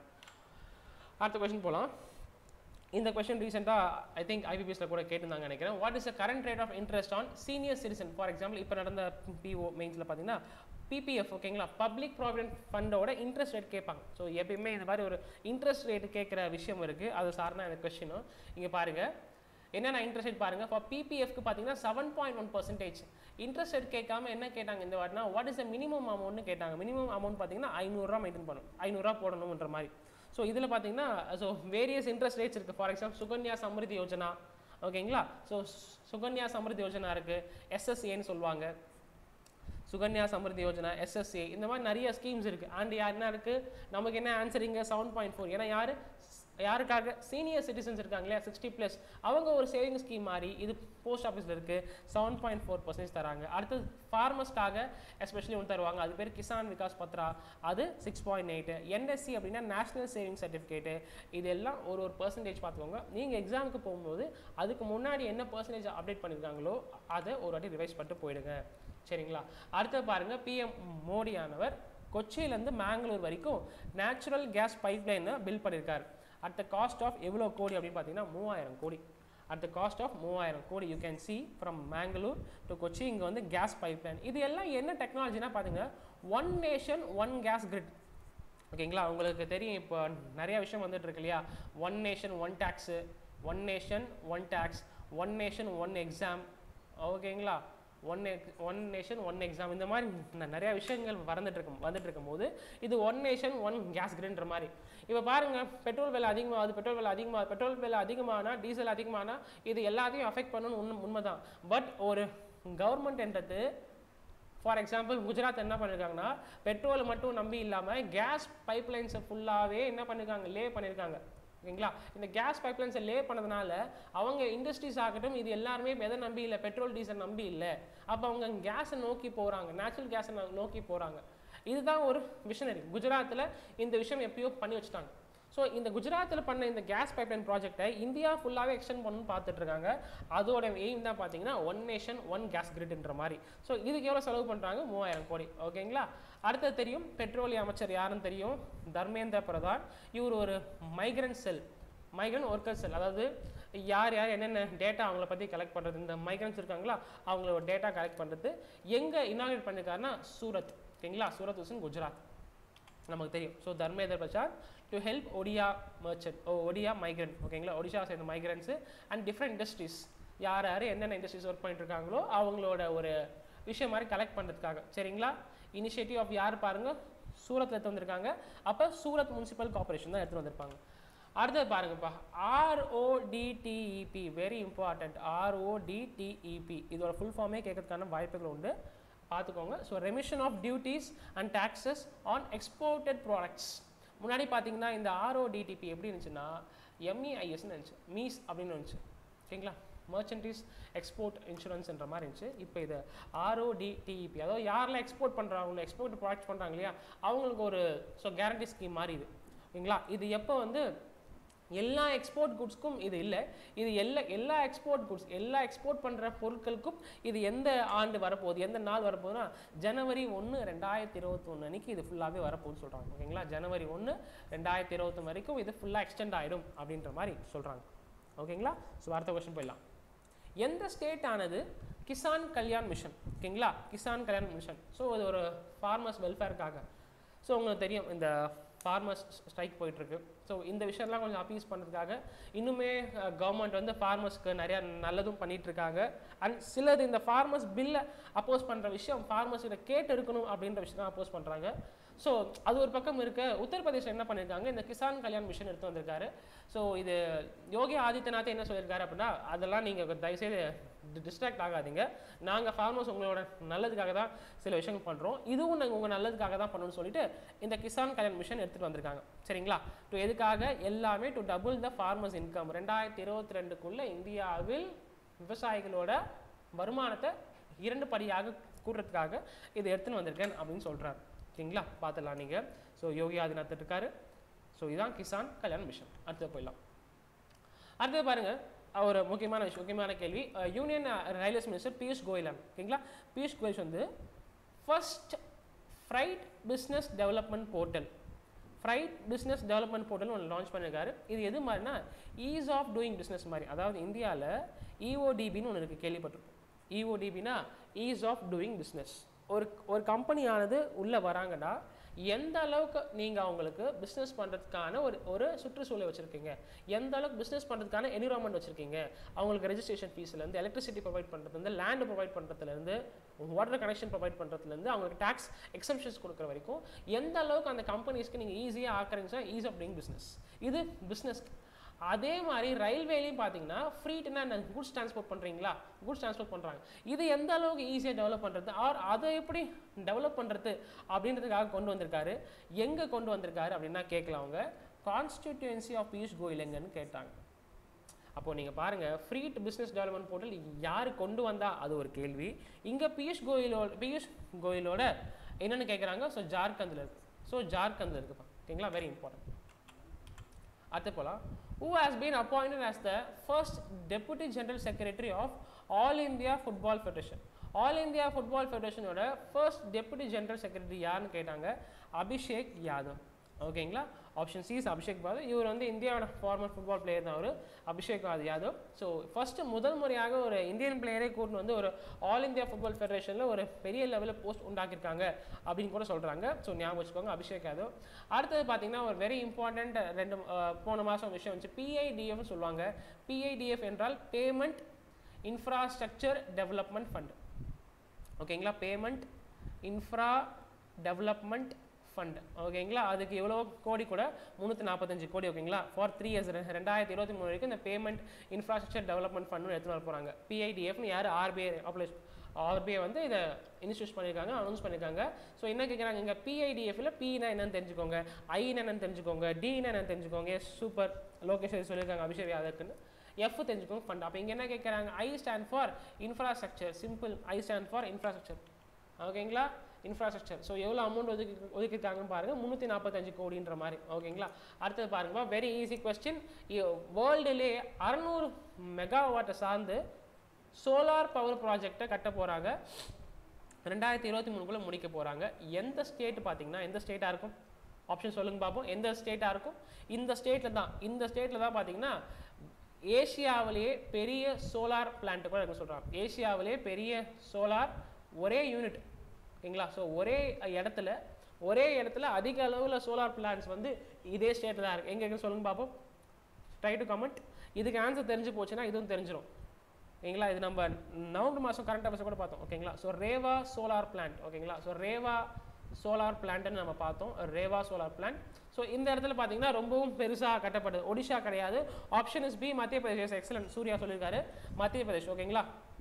அடுத்த கொஸ்டின் போகலாம். இந்த கொஸ்டின் ரீசெண்டாக ஐ திங்க் ஐபிபிஎஸ்ல கூட கேட்டிருந்தாங்க நினைக்கிறேன். What is the current rate of interest on senior citizen. For example இப்போ நடந்த பிஓ மெயின்ஸில் பார்த்தீங்கன்னா பிபிஎஃப் ஓகேங்களா, பப்ளிக் ப்ராவிடென்ட் ஃபண்டோட இன்ட்ரெஸ்ட் ரேட் கேட்பாங்க. ஸோ எப்பயுமே இந்த மாதிரி ஒரு இன்ட்ரெஸ்ட் ரேட்டு கேட்குற விஷயம் இருக்குது, அது சார்னா இந்த கொஸ்டினும். இங்கே பாருங்கள் என்னென்ன இன்ட்ரெஸ்ட் ரேட் பாருங்கள். ஃபார் பிபிஎஃப்க்கு பார்த்தீங்கன்னா seven point one percentage interest rate கேட்காம என்ன கேட்டாங்க இந்த வாட்டினா, வாட் இஸ் த மினிமம் அமௌண்ட்னு கேட்டாங்க. மினிமம் அமௌண்ட் பார்த்தீங்கன்னா ஐநூறுரூவா மெயின்டைன் பண்ணணும், ஐநூறுரூவா போடணுன்ற மாதிரி. ஸோ இதில் பார்த்தீங்கன்னா ஸோ வேரியஸ் இன்ட்ரெஸ்ட் ரேட்ஸ் இருக்குது. ஃபார் எக்ஸாம்பிள் சுகன்யா சம்ரிதி யோஜனா ஓகேங்களா. ஸோ சுகன்யா சம்ரிதி யோஜனா இருக்குது, எஸ்எஸ்ஏன்னு சொல்லுவாங்க, சுகன்யா சம்ரிதி யோஜனா, எஸ்எஸ்ஏ, இந்த மாதிரி நிறைய ஸ்கீம்ஸ் இருக்குது. அண்ட் யார் என்ன இருக்குது நமக்கு என்ன ஆன்சரிங்க செவன் பாயிண்ட் ஃபோர். ஏன்னா யார் யாருக்காக சீனியர் சிட்டிசன்ஸ் இருக்காங்க இல்லையா சிக்ஸ்டி ப்ளஸ் அவங்க ஒரு சேவிங் ஸ்கீம் மாதிரி இது போஸ்ட் ஆஃபீஸில் இருக்குது செவன் பாயிண்ட் ஃபோர் பர்சன்டேஜ் தராங்க. அடுத்தது ஃபார்மர்ஸ்க்காக எஸ்பெஷலி ஒன்று தருவாங்க, அது பேர் கிசான் விகாஸ் பத்ரா, அது சிக்ஸ் பாயிண்ட் எயிட்டு. என்எஸ்சி அப்படின்னா நேஷனல் சேவிங் சர்டிஃபிகேட்டு, இதெல்லாம் ஒரு ஒரு பர்சன்டேஜ் பார்த்துக்கோங்க. நீங்கள் எக்ஸாமுக்கு போகும்போது அதுக்கு முன்னாடி என்ன பர்சன்டேஜ் அப்டேட் பண்ணியிருக்காங்களோ அதை ஒரு வாட்டி ரிவைஸ் பண்ணிட்டு போயிடுங்க. சரிங்களா? அடுத்து பாருங்கள், பிஎம் மோடியானவர் கொச்சியிலேருந்து மேங்களூர் வரைக்கும் நேச்சுரல் கேஸ் பைப்லைனை பில்ட் பண்ணியிருக்காரு. அட் த காஸ்ட் ஆஃப் எவ்வளோ கோடி அப்படின்னு பார்த்தீங்கன்னா மூவாயிரம் கோடி. அட் த காஸ்ட் ஆஃப் மூவாயிரம் crore you can see from Mangalore to Kochi. இங்கே வந்து கேஸ் பைப்லைன். இது எல்லாம் என்ன டெக்னாலஜினா பார்த்தீங்கன்னா one nation one gas grid. ஓகேங்களா? உங்களுக்கு தெரியும் இப்போ நிறைய விஷயம் வந்துட்டு இருக்கு இல்லையா, one nation one tax, one nation one tax, one nation one exam. ஓகேங்களா? One one nation one exam, இந்த மாதிரி நிறையா விஷயங்கள் வந்துட்டு இருக்கும் வந்துட்டு இருக்கும் போது இது ஒன் நேஷன் ஒன் கேஸ் கிரிட்ன்ற மாதிரி. இப்போ பாருங்கள், பெட்ரோல் விலை அதிகமாகுது, பெட்ரோல் விலை அதிகமாகுது, பெட்ரோல் விலை அதிகமானா டீசல் அதிகமானா இது எல்லாத்தையும் அஃபெக்ட் பண்ணணும்னு உண்மை உண்மை தான். பட் ஒரு கவர்மெண்ட் என்றது ஃபார் எக்ஸாம்பிள் குஜராத் என்ன பண்ணியிருக்காங்கன்னா பெட்ரோலை மட்டும் நம்பி இல்லாமல் கேஸ் பைப்லைன்ஸை ஃபுல்லாகவே என்ன பண்ணியிருக்காங்க, லே பண்ணியிருக்காங்க. ஓகேங்களா? இந்த கேஸ் பைப்லைன்ஸை லே பண்ணதுனால அவங்க இண்டஸ்ட்ரீஸ் ஆகட்டும் இது எல்லாருமே எதை நம்பி இல்லை, பெட்ரோல் டீசல் நம்பி இல்லை. அப்போ அவங்க கேஸை நோக்கி போகிறாங்க, நேச்சுரல் கேஸை நோக்கி போகிறாங்க. இதுதான் ஒரு விஷனரி. குஜராத்தில் இந்த விஷயம் எப்பயோ பண்ணி வச்சுட்டாங்க. ஸோ இந்த குஜராத்தில் பண்ண இந்த கேஸ் பைப்லைன் ப்ராஜெக்டை இந்தியா ஃபுல்லாகவே எக்ஸ்டெண்ட் பண்ணணும்னு பார்த்துட்டு இருக்காங்க. அதோட எய்ம் தான் பார்த்தீங்கன்னா ஒன் நேஷன் ஒன் கேஸ் கிரிட்ன்ற மாதிரி. ஸோ இதுக்கு எவ்வளோ செலவு பண்ணுறாங்க, மூவாயிரம் கோடி. ஓகேங்களா? அடுத்தது தெரியும், பெட்ரோலிய அமைச்சர் யாருன்னு தெரியும், தர்மேந்திர பிரதான். இவர் ஒரு migrant cell, migrant worker cell, அதாவது யார் யார் என்னென்ன டேட்டா அவங்கள பற்றி கலெக்ட் பண்ணுறது, இந்த மைக்ரண்ட்ஸ் இருக்காங்களா அவங்களோட டேட்டா கலெக்ட் பண்ணுறது எங்கே இனாகிரேட் பண்ணியிருக்காருன்னா சூரத். ஓகேங்களா? சூரத் இஸ் இன் குஜராத், நமக்கு தெரியும். So Dharmendra Pradhan to help Odia merchant, ஓ ஒடியா மைக்ரண்ட். ஓகேங்களா? ஒடிஷா சேர்ந்த மைக்ரண்ட்ஸு அண்ட் டிஃப்ரெண்ட் இண்டஸ்ட்ரீஸ் யார் யார் என்னென்ன இண்டஸ்ட்ரீஸ் ஒர்க் பண்ணிட்டு இருக்காங்களோ அவங்களோட ஒரு விஷயம் மாதிரி கலெக்ட் பண்ணுறதுக்காக. சரிங்களா? இனிஷியேட்டிவ் ஆஃப் யார் பாருங்கள், சூரத்தில் எடுத்து வந்திருக்காங்க. அப்போ சூரத் முனிசிபல் கார்பரேஷன் தான் எடுத்துகிட்டு வந்திருப்பாங்க. அடுத்தது பாருங்கப்பா, ஆர்ஓடிடிஇபி, வெரி இம்பார்ட்டன்ட். ஆர்ஓடிடிஇபி இதோட ஃபுல் ஃபார்மே கேட்கறதுக்கான வாய்ப்புகள் உண்டு, பார்த்துக்கோங்க. So remission of duties and taxes on exported products. முன்னாடி பார்த்தீங்கன்னா இந்த ஆர்ஓடிடிபி எப்படி இருந்துச்சுன்னா எம்இஐஎஸ்ன்னு இருந்துச்சு, மீஸ் அப்படின்னு இருந்துச்சு. ஓகேங்களா? மர்ச்சன்டீஸ் எக்ஸ்போர்ட் இன்சூரன்ஸ்ன்ற மாதிரி இருந்துச்சு. இப்போ இது ஆர்ஓடிடிஇபி, அதாவது யாரெல்லாம் எக்ஸ்போர்ட் பண்ணுறாங்களோ எக்ஸ்போர்ட் ப்ராடக்ட்ஸ் பண்ணுறாங்க இல்லையா அவங்களுக்கு ஒரு ஸோ கேரண்டி ஸ்கீம் மாதிரி இது. ஓகேங்களா? இது எப்போ வந்து எல்லா எக்ஸ்போர்ட் குட்ஸ்க்கும் இது இல்லை, இது எல்லா எல்லா எக்ஸ்போர்ட் குட்ஸ் எல்லா எக்ஸ்போர்ட் பண்ணுற பொருட்களுக்கும் இது எந்த ஆண்டு வரப்போகுது, எந்த நாள் வரப்போகுதுன்னா ஜனவரி ஒன்று ரெண்டாயிரத்தி இருபத்தி ஒன்று அன்றைக்கி இது ஃபுல்லாகவே வரப்போகுதுன்னு சொல்கிறாங்க. ஓகேங்களா? ஜனவரி ஒன்று ரெண்டாயிரத்தி இருபத்தொன்று வரைக்கும் இது ஃபுல்லாக எக்ஸ்டெண்ட் ஆகிடும் அப்படின்ற மாதிரி சொல்கிறாங்க. ஓகேங்களா? ஸோ அடுத்த கொஸ்டின் போயிடலாம். எந்த ஸ்டேட் ஆனது கிசான் கல்யாண் மிஷன்? ஓகேங்களா? கிசான் கல்யாண் மிஷன். ஸோ இது ஒரு ஃபார்மர்ஸ் வெல்ஃபேருக்காக. ஸோ உங்களுக்கு தெரியும் இந்த ஃபார்மர்ஸ் ஸ்ட்ரைக் போயிட்டுருக்கு. ஸோ இந்த விஷயம்லாம் கொஞ்சம் அப்பீஸ் பண்ணுறதுக்காக இன்னுமே கவர்மெண்ட் வந்து ஃபார்மர்ஸ்க்கு நிறையா நல்லதும் பண்ணிகிட்ருக்காங்க. அண்ட் சிலது இந்த ஃபார்மர்ஸ் பில்லை அப்போஸ் பண்ணுற விஷயம் ஃபார்மர்ஸ் இதை கேட்டு இருக்கணும் அப்படின்ற விஷயம் தான் அப்போஸ் பண்ணுறாங்க. ஸோ அது ஒரு பக்கம் இருக்க, உத்தரப்பிரதேசம் என்ன பண்ணியிருக்காங்க, இந்த கிசான் கல்யாண் மிஷன் எடுத்து வந்திருக்காரு. ஸோ இது யோகி ஆதித்யநாத் என்ன சொல்லியிருக்காரு அப்படின்னா அதெல்லாம் நீங்கள் தயவுசெய்து டிஸ்ட்ராக்ட் ஆகாதீங்க, நாங்கள் ஃபார்மர்ஸ் உங்களோட நல்லதுக்காக தான் சில விஷயங்கள் பண்ணுறோம், இதுவும் நாங்கள் உங்கள் நல்லதுக்காக தான் பண்ணணும்னு சொல்லிட்டு இந்த கிசான் கல்யாண் மிஷன் எடுத்துகிட்டு வந்திருக்காங்க. சரிங்களா? டு எதுக்காக, எல்லாமே to double the farmers income. ரெண்டாயிரத்தி இருபத்தி ரெண்டுக்குள்ளே இந்தியாவில் விவசாயிகளோட வருமானத்தை இரண்டு படியாக கூட்டுறதுக்காக இதை எடுத்துன்னு வந்திருக்கேன் அப்படின்னு சொல்கிறார். ஓகேங்களா? பார்த்துடலாம் நீங்கள். ஸோ யோகி ஆதித்யநாத் இருக்காரு. ஸோ இதுதான் கிசான் கல்யாண் மிஷன். அடுத்து போயிடலாம். அடுத்தது பாருங்கள், ஒரு முக்கியமான விஷயம், முக்கியமான கேள்வி. Union railways minister Piyush Goyal. ஓகேங்களா? பியூஷ் கோயல் வந்து first freight business development portal freight business development portal ஒன்று லான்ச் பண்ணியிருக்காரு. இது எது மாதிரினா ஈஸ் ஆஃப் டூயிங் பிஸ்னஸ் மாதிரி. அதாவது இந்தியாவில் இஓடிபின்னு ஒன்று இருக்குது, கேள்விப்பட்டிருப்போம். இஓடிபினா ஈஸ் ஆஃப் டூயிங் பிஸ்னஸ். ஒரு ஒரு கம்பெனியானது உள்ளே வராங்கன்னா எந்த அளவுக்கு நீங்கள் அவங்களுக்கு பிஸ்னஸ் பண்ணுறதுக்கான ஒரு ஒரு சுற்றுச்சூழலை வச்சுருக்கீங்க, எந்த அளவுக்கு பிஸ்னஸ் பண்ணுறதுக்கான என்விரான்மெண்ட் வச்சுருக்கீங்க, அவங்களுக்கு ரெஜிஸ்ட்ரேஷன் ஃபீஸ்லேருந்து எலக்ட்ரிசிட்டி ப்ரொவைட் பண்ணுறதுலேருந்து லேண்டு ப்ரொவைட் பண்ணுறதுலேருந்து வாட்டர் கனெக்ஷன் ப்ரொவைட் பண்ணுறதுலேருந்து அவங்களுக்கு டேக்ஸ் எக்ஸம்ஷன்ஸ் கொடுக்குற வரைக்கும் எந்த அளவுக்கு அந்த கம்பெனிஸ்க்கு நீங்கள் ஈஸியாக ஆக்குறீங்கன்னா ஈஸ் ஆஃப் டூயிங் பிஸ்னஸ். இது பிஸ்னஸ். அதே மாதிரி ரயில்வேலையும் பார்த்தீங்கன்னா ஃப்ரீட்னா குட்ஸ் டிரான்ஸ்போர்ட் பண்ணுறீங்களா, குட்ஸ் டிரான்ஸ்போர்ட் பண்ணுறாங்க, இது எந்த அளவுக்கு ஈஸியாக டெவலப் பண்ணுறது ஆர் அதை எப்படி டெவலப் பண்ணுறது அப்படின்றதுக்காக கொண்டு வந்திருக்காரு. எங்கே கொண்டு வந்திருக்காரு அப்படின்னா கேட்கலாம் அவங்க கான்ஸ்டிடியூன்சி ஆஃப் பியூஷ் கோயல் எங்கன்னு கேட்டாங்க. அப்போ நீங்கள் பாருங்கள், free to business development portal யார் கொண்டு வந்தா அது ஒரு கேள்வி. இங்கே பியூஷ் கோயலோட பியூஷ் கோயலோட என்னென்னு கேட்குறாங்க. ஸோ ஜார்க்கண்டில் இருக்குது. ஸோ ஜார்க்கண்டில் இருக்குப்பா. ஓகேங்களா, வெரி இம்பார்ட்டன்ட். அடுத்து போகலாம். who has been appointed as the first deputy general secretary of all India football federation. all India football federation ஓட first deputy general secretary யாருன்னு கேட்டாங்க. அபிஷேக் யாதவ். ஓகேங்களா, option C is Abhishek Yadav. இவர் வந்து இந்தியாவோட ஃபார்மர் ஃபுட்பால் பிளேயர் தான் அவர், அபிஷேக் யாதவ். ஸோ ஃபர்ஸ்ட் முதல் முறையாக ஒரு இந்தியன் பிளேயரே கூட்டு வந்து ஒரு ஆல் இந்தியா ஃபுட்பால் ஃபெடரேஷனில் ஒரு பெரிய லெவலில் போஸ்ட் உண்டாக்கியிருக்காங்க அப்படின்னு கூட சொல்கிறாங்க. ஸோ ஞாபகம் வச்சுக்கோங்க, அபிஷேக் யாதவ். அடுத்தது பார்த்தீங்கன்னா ஒரு வெரி இம்பார்ட்டண்ட் ரெண்டு போன மாதம் விஷயம் வந்து பிஐடிஎஃப்னு சொல்லுவாங்க. பிஐடிஎஃப் என்றால் பேமெண்ட் இன்ஃப்ராஸ்ட்ரக்சர் டெவலப்மெண்ட் ஃபண்ட். ஓகேங்களா, பேமெண்ட் இன்ஃப்ரா டெவலப்மெண்ட் ஃபண்ட். ஓகேங்களா, அதுக்கு எவ்வளோ கோடி கூட முந்நூற்றி நாற்பத்தஞ்சு கோடி. ஓகேங்களா, ஃபார் த்ரீ இயர்ஸ் ரெண்டாயிரத்தி இருபத்தி மூணு வரைக்கும் இந்த பேமெண்ட் இன்ஃப்ராஸ்ட்ரக்சர் டெவலப்மெண்ட் ஃபண்ட் எடுத்துகிட்டு வர போகிறாங்க. பிஐடிஎஃப்னு யார், ஆர்பிஐ அப்ளை ஆர்பிஐ வந்து இதை இன்ஸ்டியூட் பண்ணியிருக்காங்க, அனௌன்ஸ் பண்ணியிருக்காங்க. ஸோ என்ன கேட்குறாங்க இங்கே, பிஐடிஎஃப்ல பின்னா என்னன்னு தெரிஞ்சுக்கோங்க, ஐன்னு என்னன்னு தெரிஞ்சுக்கோங்க, டின்னு என்னன்னு தெரிஞ்சுக்கோங்க. சூப்பர், லோகேஷ் சொல்லியிருக்காங்க அபிஷேக் யாதவ்க்குன்னு. எஃப் தெரிஞ்சுக்கோங்க, ஃபண்ட். அப்போ இங்கே என்ன கேட்குறாங்க, I stand for infrastructure. Simple, I stand for infrastructure. ஓகேங்களா, இன்ஃப்ராஸ்ட்ரக்சர். ஸோ எவ்வளோ அமௌண்ட் ஒதுக்கி ஒதுக்கிருக்காங்கன்னு பாருங்கள், முந்நூற்றி நாற்பத்தஞ்சு கோடின்ற மாதிரி. ஓகேங்களா, அடுத்தது பாருங்கப்பா, வெரி ஈஸி கொஸ்டின். வேர்ல்டுலே அறுநூறு மெகாவாட்டை சார்ந்து சோலார் பவர் ப்ராஜெக்டை கட்ட போகிறாங்க, ரெண்டாயிரத்தி இருபத்தி மூணுக்குள்ளே முடிக்க போகிறாங்க. எந்த ஸ்டேட் பார்த்தீங்கன்னா எந்த ஸ்டேட்டாக இருக்கும்? ஆப்ஷன் சொல்லுங்க பார்ப்போம். எந்த ஸ்டேட்டாக இருக்கும்? இந்த ஸ்டேட்டில் தான் இந்த ஸ்டேட்டில் தான் பார்த்தீங்கன்னா ஏஷியாவிலேயே பெரிய சோலார் பிளான்ட் கூட இருக்க சொல்கிறாங்க. ஏஷியாவிலேயே பெரிய சோலார் ஒரே யூனிட். ஓகேங்களா, ஸோ ஒரே இடத்துல ஒரே இடத்துல அதிக அளவில் சோலார் பிளான்ட்ஸ் வந்து இதே ஸ்டேட்டில் தான் இருக்குது. எங்கே இருக்குன்னு சொல்லுங்க பார்ப்போம். Try to comment. இதுக்கு ஆன்சர் தெரிஞ்சு போச்சுன்னா இதுவும் தெரிஞ்சிடும். ஓகேங்களா, இது நம்ம நவம்பர் மாதம் கரண்ட் அஃபேர்ஸ் கூட பார்த்தோம். ஓகேங்களா, ஸோ ரேவா சோலார் பிளான்ட். ஓகேங்களா, ஸோ ரேவா சோலார் பிளான்ட்னு நம்ம பார்த்தோம், ரேவா சோலார் பிளான்ட். ஸோ இந்த இடத்துல பார்த்தீங்கன்னா ரொம்பவும் பெருசாக கட்டப்படுது. ஒடிஷா கிடையாது. ஆப்ஷன் இஸ் பி, மத்திய பிரதேஷ். எக்ஸலன்ட், சூர்யா சொல்லியிருக்காரு, மத்திய பிரதேஷ். ஓகேங்களா,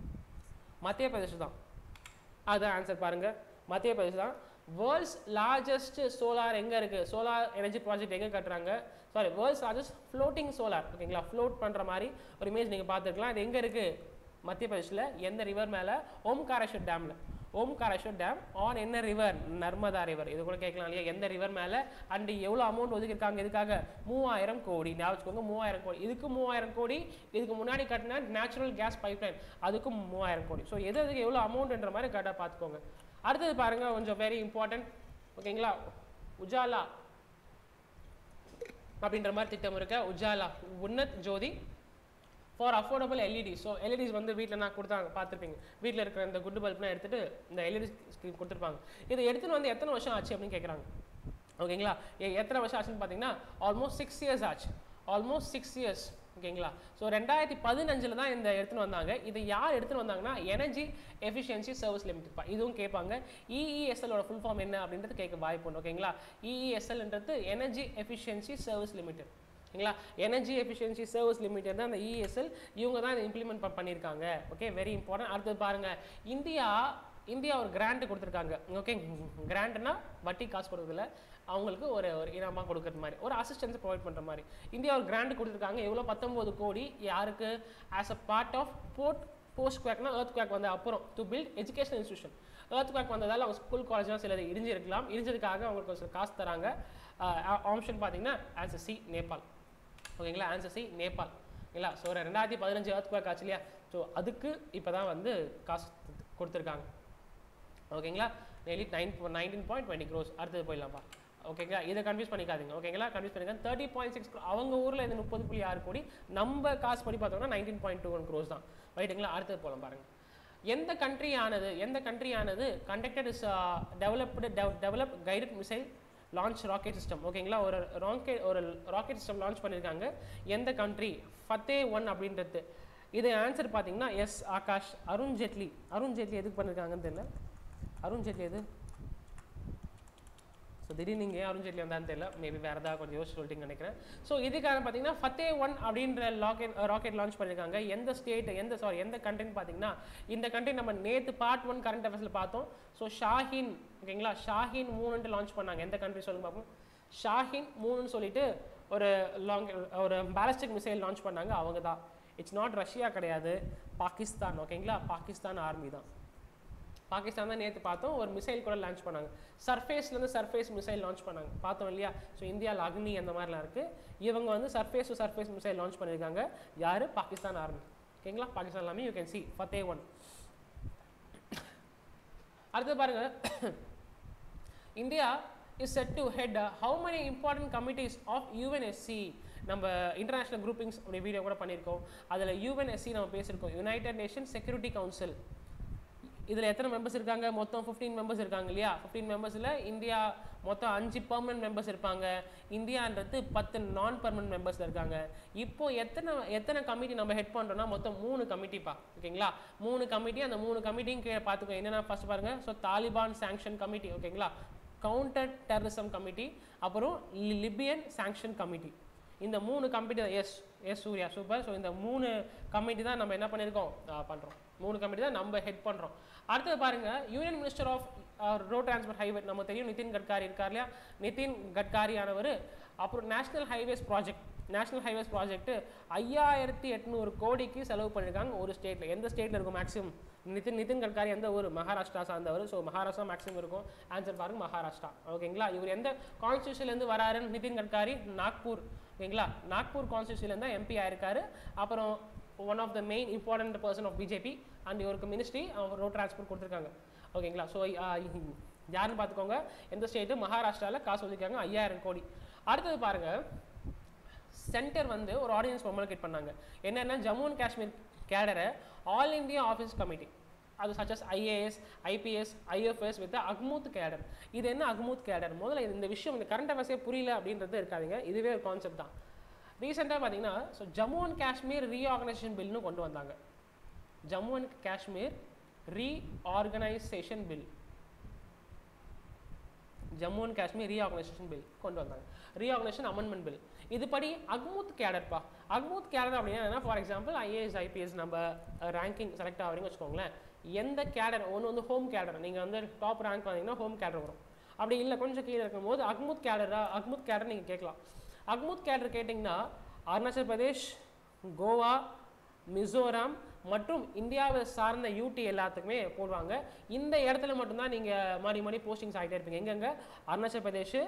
மத்திய பிரதேஷ் தான் அதுதான் ஆன்சர். பாருங்க, மத்திய பிரதேஷ் தான். வேர்ல்ட்ஸ் லார்ஜஸ்ட் சோலார் எங்கே இருக்குது, சோலார் எனர்ஜி ப்ராஜெக்ட் எங்கே கட்டுறாங்க, sorry world's largest floating solar. ஓகேங்களா, ஃப்ளோட் பண்ணுற மாதிரி ஒரு இமேஜ் நீங்கள் பார்த்துருக்கலாம். இது எங்கே இருக்குது, மத்திய பிரதேஷில். எந்த ரிவர் மேலே? ஓம்காரேஸ்வர் டேமில். ஓம்காரேஸ்வர் டேம் ஆன் என்ன ரிவர்? நர்மதா ரிவர். இது கூட கேட்கலாம் இல்லையா, எந்த ரிவர் மேலே அண்ட் எவ்வளோ அமௌண்ட் ஒதுக்கிருக்காங்க இதுக்காக? மூவாயிரம் கோடி. ஞாபகம், மூவாயிரம் கோடி. இதுக்கு மூவாயிரம் கோடி. இதுக்கு முன்னாடி கட்டின நேச்சுரல் கேஸ் பைப்லைன் அதுக்கும் மூவாயிரம் கோடி. ஸோ எது அதுக்கு எவ்வளோ அமௌண்ட்ன்ற மாதிரி கரெக்டாக பார்த்துக்கோங்க. அடுத்தது பாருங்கள், கொஞ்சம் வெரி இம்பார்ட்டன்ட். ஓகேங்களா, உஜாலா அப்படின்ற மாதிரி திட்டம் இருக்க. UJALA Unnat Jyoti for affordable LED. So LEDs வந்து வீட்டில் நான் கொடுத்தாங்க, பார்த்துருப்பீங்க. வீட்டில் இருக்கிற இந்த குட் பல்ப்லாம் எடுத்துகிட்டு இந்த எல்இடி ஸ்க்ரீன் கொடுத்துருப்பாங்க. இது எடுத்துன்னு வந்து எத்தனை வருஷம் ஆச்சு அப்படின்னு கேட்குறாங்க. ஓகேங்களா, எத்தனை வருஷம் ஆச்சுன்னு பார்த்தீங்கன்னா ஆல்மோஸ்ட் சிக்ஸ் இயர்ஸ் ஆச்சு. Almost six years. ஓகேங்களா, ஸோ ரெண்டாயிரத்தி பதினஞ்சில் தான் இந்த எடுத்துன்னு வந்தாங்க. இதை யார் எடுத்துன்னு வந்தாங்கன்னா எனர்ஜி எஃபிஷியன்சி சர்வீஸ் லிமிடெட். இதுவும் கேட்பாங்க. இஇஎஸ்எல்லோட ஃபுல் ஃபார்ம் என்ன அப்படின்றது கேட்க வாய்ப்பு உண்டு. ஓகேங்களா, இஇஎஸ்எல்ன்றது எனர்ஜி எஃபிஷியன்சி சர்வீஸ் லிமிடெட். ஓகேங்களா, எனர்ஜி எஃபிஷியன்சி சர்வீஸ் லிமிடெட் தான் இந்த இஇஎஸ்எல். இவங்க தான் இதை இம்ப்ளிமெண்ட் பண்ணியிருக்காங்க. Okay, very important. அடுத்தது பாருங்கள், இந்தியா இந்தியா ஒரு கிராண்ட் கொடுத்துருக்காங்க. ஓகே, கிராண்ட்னா வட்டி காசு கொடுக்குறதுல அவங்களுக்கு ஒரு ஒரு இனமாக கொடுக்குற மாதிரி, ஒரு அசிஸ்டன்ஸ் ப்ரொவைட் பண்ணுற மாதிரி இந்தியா ஒரு கிராண்ட் கொடுத்துருக்காங்க. எவ்வளோ? பத்தொம்போது கோடி. யாருக்கு? As a part of port post குவாக்னா எர்த் குவாக் வந்த அப்புறம் to build educational institution. Earthquake வந்ததால் அவங்க ஸ்கூல் காலேஜ்லாம் சிலது இடிஞ்சிருக்கலாம். இடிஞ்சதுக்காக அவங்களுக்கு ஒரு காசு தராங்க. ஆப்ஷன் பார்த்தீங்கன்னா ஆன்சர் சி, நேபாள். ஓகேங்களா, ஆன்சர் சி, நேபாள். ஓகேங்களா, ஸோ ஒரு ரெண்டாயிரத்தி பதினஞ்சு எர்த் குவாக் ஆச்சு இல்லையா, ஸோ அதுக்கு இப்போ தான் வந்து காசு கொடுத்துருக்காங்க. ஓகேங்களா, நெலி nine nineteen point twenty crores. அடுத்தது போயிடலாம்ப்பா. ஓகேங்களா, இதை கன்ஃபியூஸ் பண்ணிக்காதீங்க. ஓகேங்களா, கன்ஃபியூஸ் பண்ணிக்காங்க. தேர்ட்டி பாயிண்ட் சிக்ஸ் அவங்க ஊரில் இது முப்பது புள்ளி ஆறு கோடி. நம்ம காசு படி பார்த்தோம்னா nineteen point two one crores தான். ரைட்டுங்களா, அடுத்தது போகலாம் பாருங்கள். எந்த கண்ட்ரியானது எந்த கண்ட்ரியானது conducted is developed develop guided missile launch rocket system. ஓகேங்களா, ஒரு ராக்கெட் ஒரு ராக்கெட் சிஸ்டம் லான்ச் பண்ணியிருக்காங்க. எந்த கண்ட்ரி? ஃபத்தே ஒன் அப்படின்றது. இது ஆன்சர் பார்த்தீங்கன்னா எஸ், ஆகாஷ். அருண் ஜேட்லி. அருண் ஜேட்லி எதுக்கு பண்ணியிருக்காங்கன்னு தெரியல. அருண் ஜேட்லி எது? ஸோ திடீர்னு நீங்கள் ஏன் அருண் ஜேட்லி வந்தான்னு தெரியல. மேபி வேறு ஏதாவது கொஞ்சம் யோசிச்சு சொல்லிட்டீங்கன்னு நினைக்கிறேன். ஸோ இதுக்காக பார்த்தீங்கன்னா ஃபத்தே ஒன் அப்படின்ற ராக்கெட் ராக்கெட் லான்ச் பண்ணியிருக்காங்க. எந்த ஸ்டேட் எந்த சாரி எந்த கண்ட்ரின்னு பார்த்தீங்கன்னா இந்த கண்ட்ரி நம்ம நேற்று பார்ட் ஒன் கரண்ட் அஃபேர்ஸில் பார்த்தோம். ஸோ ஷாஹின் ஓகேங்களா. ஷாஹின் மூணுன்ட்டு லான்ச் பண்ணாங்க. எந்த கண்ட்ரி சொல்லுங்க பார்ப்போம். ஷாஹின் மூணுன்னு சொல்லிட்டு ஒரு லாங் ஒரு பேலிஸ்டிக் மிசைல் லான்ச் பண்ணாங்க, அவங்க தான். இட்ஸ் நாட் ரஷ்யா கிடையாது, பாகிஸ்தான். ஓகேங்களா, பாகிஸ்தான் ஆர்மி தான். பாகிஸ்தான் தான் நேற்று பார்த்தோம் ஒரு மிசைல் கூட லான்ச் பண்ணாங்க. சர்ஃபேஸ்லேருந்து சர்ஃபேஸ் மிசைல் லான்ச் பண்ணாங்க பார்த்தோம் இல்லையா. ஸோ இந்தியாவில் அக்னி அந்த மாதிரிலாம் இருக்குது. இவங்க வந்து surface to surface missile launch பண்ணியிருக்காங்க. யார்? பாகிஸ்தான் ஆர்மி. ஓகேங்களா, Pakistan army. You can see Fateh one. அடுத்து பாருங்க, India is set to head uh, how many important committees of U N S C. நம்ம இன்டர்நேஷனல் குரூப்பிங்ஸ் அப்படி வீடியோ கூட பண்ணியிருக்கோம். அதில் U N S C நம்ம பேசியிருக்கோம், யுனைடெட் நேஷன் செக்யூரிட்டி கவுன்சில். இதில் எத்தனை மெம்பர்ஸ் இருக்காங்க? மொத்தம் ஃபிஃப்டீன் மெம்பர்ஸ் இருக்காங்க இல்லையா. ஃபிஃப்டீன் மெம்பர்ஸில் இந்தியா மொத்தம் அஞ்சு பர்மனன்ட் மெம்பர்ஸ் இருப்பாங்க. இந்தியான்றது பத்து நான் பர்மனன்ட் மெம்பர்ஸில் இருக்காங்க. இப்போ எத்தனை எத்தனை கமிட்டி நம்ம ஹெட் பண்ணுறோம்னா மொத்தம் மூணு கமிட்டிப்பா. ஓகேங்களா, மூணு கமிட்டி. அந்த மூணு கமிட்டியும் கீழே பார்த்துக்கோ என்னென்னா ஃபர்ஸ்ட் பாருங்கள். ஸோ தாலிபான் சாங்ஷன் கமிட்டி, ஓகேங்களா, கவுண்டர் டெரரிசம் கமிட்டி, அப்புறம் லிபியன் சாங்ஷன் கமிட்டி. இந்த மூணு கமிட்டி தான். Yes yes Surya, super. So இந்த மூணு கமிட்டி தான் நம்ம என்ன பண்ணியிருக்கோம் பண்ணுறோம். மூணு கமிட்டி தான் நம்ம ஹெட் பண்ணுறோம். அடுத்தது பாருங்கள், union minister of road transport highway நம்ம தெரியும், நிதின் கட்காரி இருக்கார் இல்லையா. நிதின் கட்காரி ஆனவர். அப்புறம் national highways project national highways project ஐயாயிரத்தி எட்நூறு கோடிக்கு செலவு பண்ணியிருக்காங்க ஒரு ஸ்டேட்டில். எந்த ஸ்டேட்டில் இருக்கும் மேக்ஸிமம்? நிதின் நிதின் கட்காரி எந்த ஊர்? மகாராஷ்டிரா சார்ந்தவர். ஸோ மகாராஷ்டிரா மேக்ஸிமம் இருக்கும். ஆன்சர் பாருங்க, மகாராஷ்டிரா. ஓகேங்களா, இவர் எந்த கான்ஸ்டியூஷன்லேருந்து வராருன்னு? நிதின் கட்காரி நாக்பூர். ஓகேங்களா, நாக்பூர் கான்ஸ்டியூஷன்லேருந்து தான் எம்பி ஆயிருக்காரு. அப்புறம் one of the main important person of BJP. And இவருக்கு மினிஸ்ட்ரி ரோட் டிரான்ஸ்போர்ட் கொடுத்துருக்காங்க. ஓகேங்களா, ஸோ யாருன்னு பார்த்துக்கோங்க, எந்த ஸ்டேட்டு? மகாராஷ்டிராவில் காசு ஒதுக்காங்க ஐயாயிரம் கோடி. அடுத்தது பாருங்கள், சென்டர் வந்து ஒரு ஆர்டினன்ஸ் ப்ரொமல்கேட் பண்ணாங்க. என்னென்னா ஜம்மு அண்ட் காஷ்மீர் கேடரை ஆல் இந்தியா ஆஃபீஸ் கமிட்டி, அது such as IAS, IPS, IFS with AGMUT cadre. இது என்ன அக்மூத் கேடர்? முதல்ல இந்த விஷயம் இந்த கரண்ட் அஃபேர்ஸே புரியல அப்படின்றது இருக்காதுங்க, இதுவே ஒரு கான்செப்ட் தான். ரீசெண்டாக பார்த்தீங்கன்னா so Jammu and Kashmir reorganisation பில்னு கொண்டு வந்தாங்க. Jammu and Kashmir reorganisation bill Jammu and Kashmir reorganisation bill கொண்டு வந்தாங்க. Reorganisation amendment bill. இதுபடி அக்மூத் கேடர்ப்பா. அக்மூத் கேடர் அப்படின்னா ஃபார் எக்ஸாம்பிள் ஐஏஎஸ் ஐபிஎஸ் நம்ம ரேங்கிங் செலக்ட் ஆகிறீங்கன்னு வச்சுக்கோங்களேன். எந்த கேடர்? ஒன்று வந்து ஹோம் கேடர், நீங்கள் வந்து டாப் ரேங்க் வந்தீங்கன்னா ஹோம் கேடர் வரும். அப்படி இல்லை கொஞ்சம் கீழே இருக்கும்போது அக்மூத் கேடரா அக்மூத் கேடர் நீங்கள் கேட்கலாம். அக்மூத் கேடர் கேட்டிங்கன்னா அருணாச்சல் பிரதேஷ், கோவா, மிசோரம் மற்றும் இந்தியாவை சார்ந்த யூடி எல்லாத்துக்குமே போடுவாங்க. இந்த இடத்துல மட்டும்தான் நீங்கள் மாறி மாறி போஸ்டிங்ஸ் ஆகிட்டே இருப்பீங்க. எங்கெங்க? அருணாச்சல் பிரதேஷ்,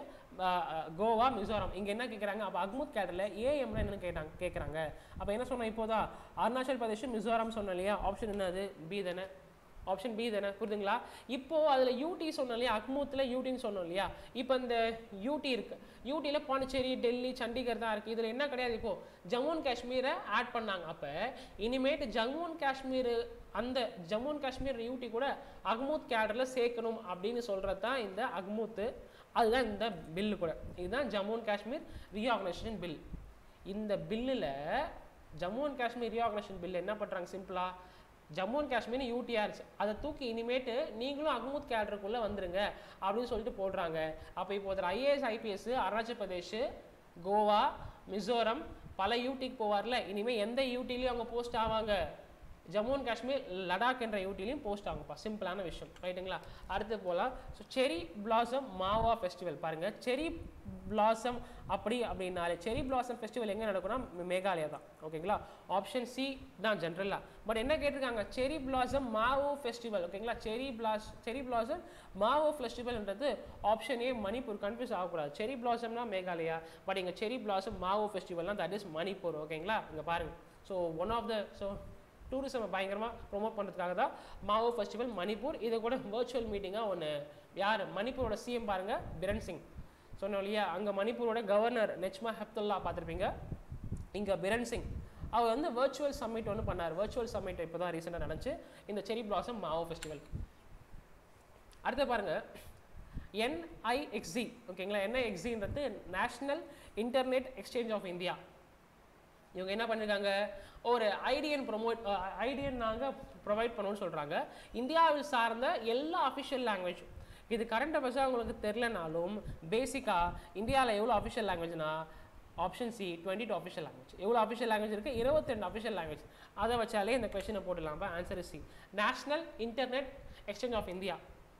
கோவா, மிசோரம். இங்கே என்ன கேட்குறாங்க? அப்போ அக்மூத் கேடரில் ஏஎம்னா என்னன்னு கேட்டாங்க கேட்குறாங்க அப்போ என்ன சொன்னோம்? இப்போதான் அருணாச்சல் பிரதேஷ், மிசோரம் சொன்னோம் இல்லையா. ஆப்ஷன் என்னது? பி தானே. ஆப்ஷன் பி தானே, புரியுதுங்களா? இப்போது அதில் யூடி சொன்னோம் இல்லையா, அக்மூத்தில் யூடின்னு சொன்னோம் இல்லையா. இப்போ இந்த யூடி இருக்குது, யூடியில் பாண்டிச்சேரி, டெல்லி, சண்டிகர் தான் இருக்குது. இதில் என்ன கிடையாது? இப்போது ஜம்மு அண்ட் காஷ்மீரை ஆட் பண்ணாங்க. அப்போ இனிமேட்டு ஜம்மு அண்ட் காஷ்மீர் அந்த ஜம்மு அண்ட் காஷ்மீர் யூடி கூட அக்மூத் கேடரில் சேர்க்கணும் அப்படின்னு சொல்கிறது தான் இந்த அக்மூத்து. அதுதான் இந்த பில்லு கூட. இதுதான் Jammu and Kashmir reorganisation bill. இந்த பில்லில் Jammu and Kashmir reorganisation bill என்ன பண்ணுறாங்க? சிம்பிளாக ஜம்மு அண்ட் காஷ்மீர் யூடிஆர்ஸ் அதை தூக்கி இனிமேட்டு நீங்களும் அக்மூத் கேடருக்குள்ளே வந்துருங்க அப்படின்னு சொல்லிட்டு போடுறாங்க. அப்போ இப்போ ஒருத்தர் ஐஏஎஸ் ஐபிஎஸ் அருணாச்சல் பிரதேஷ், கோவா, மிசோரம் பல யூடிக்கு போவார்ல, இனிமேல் எந்த யூடிலையும் அவங்க போஸ்ட் ஆவாங்க? ஜம்மு அண்ட் காஷ்மீர், லடாக் என்ற யூடிலையும் போஸ்ட் ஆகும்ப்பா. சிம்பிளான விஷயம், ரைட்டுங்களா? அடுத்து போகலாம். ஸோ செரி பிளாசம் மாவா ஃபெஸ்டிவல் பாருங்கள். செரி பிளாசம் அப்படி அப்படின்னாலே செரி பிளாசம் ஃபெஸ்டிவல் எங்கே நடக்கும்னா மேகாலயா தான். ஓகேங்களா, ஆப்ஷன் சி தான் ஜென்ரலாக. பட் என்ன கேட்டிருக்காங்க? செரி பிளாசம் மாவோ ஃபெஸ்டிவல். ஓகேங்களா, செரி பிளாஸ் செரி பிளாசம் மாவோ ஃபெஸ்டிவல்ன்றது ஆப்ஷன் ஏ மணிப்பூர். கன்ஃபியூஸ் ஆகக்கூடாது. செரி பிளாசம்னா மேகாலயா, பட் இங்கே செரி பிளாசம் மாவோ ஃபெஸ்டிவல்னா தட் இஸ் மணிப்பூர். ஓகேங்களா, இங்கே பாருங்கள். So one of the so tourism பயங்கரமாக ப்ரொமோட் பண்ணுறதுக்காக தான் மாவோ ஃபெஸ்டிவல் மணிப்பூர். இதை கூட வர்ச்சுவல் மீட்டிங்காக ஒன்று யார்? மணிப்பூரோட சிஎம் பாருங்கள், பிரன் சிங். சொன்னோம் இல்லையா, அங்கே மணிப்பூரோட கவர்னர் நெச்மா ஹெப்துல்லா பார்த்துருப்பீங்க. இங்கே பிரன் சிங் அவர் வந்து வர்ச்சுவல் சம்மிட் ஒன்று பண்ணார். வர்ச்சுவல் சம்மிட் இப்போ தான் ரீசெண்டாக நடந்துச்சு இந்த செரி பிளாசம் மாவோ ஃபெஸ்டிவலுக்கு. அடுத்து பாருங்கள், என்ஐஎக்ஸி. ஓகேங்களா, என்ஐஎக்ஸின்றது national internet exchange of India. இவங்க என்ன பண்ணியிருக்காங்க? ஒரு ஐடியன் ப்ரொமோட் ஐடியன் நாங்கள் ப்ரொவைட் பண்ணணும்னு சொல்கிறாங்க. இந்தியாவில் சார்ந்த எல்லா அஃபிஷியல் லாங்குவேஜ். இது கரண்ட் அஃபேர்ஸாக உங்களுக்கு தெரிலனாலும் பேசிக்காக இந்தியாவில் எவ்வளோ அஃபிஷியல் லாங்குவேஜ்னா option C twenty two official language. எவ்வளோ அஃபிஷியல் லாங்குவேஜ் இருக்குது? இருபத்தி ரெண்டு அஃபிஷியல் லாங்குவேஜ். அதை வச்சாலே இந்த கொஸ்டினை போட்டுடலாம். Answer C national internet exchange of India.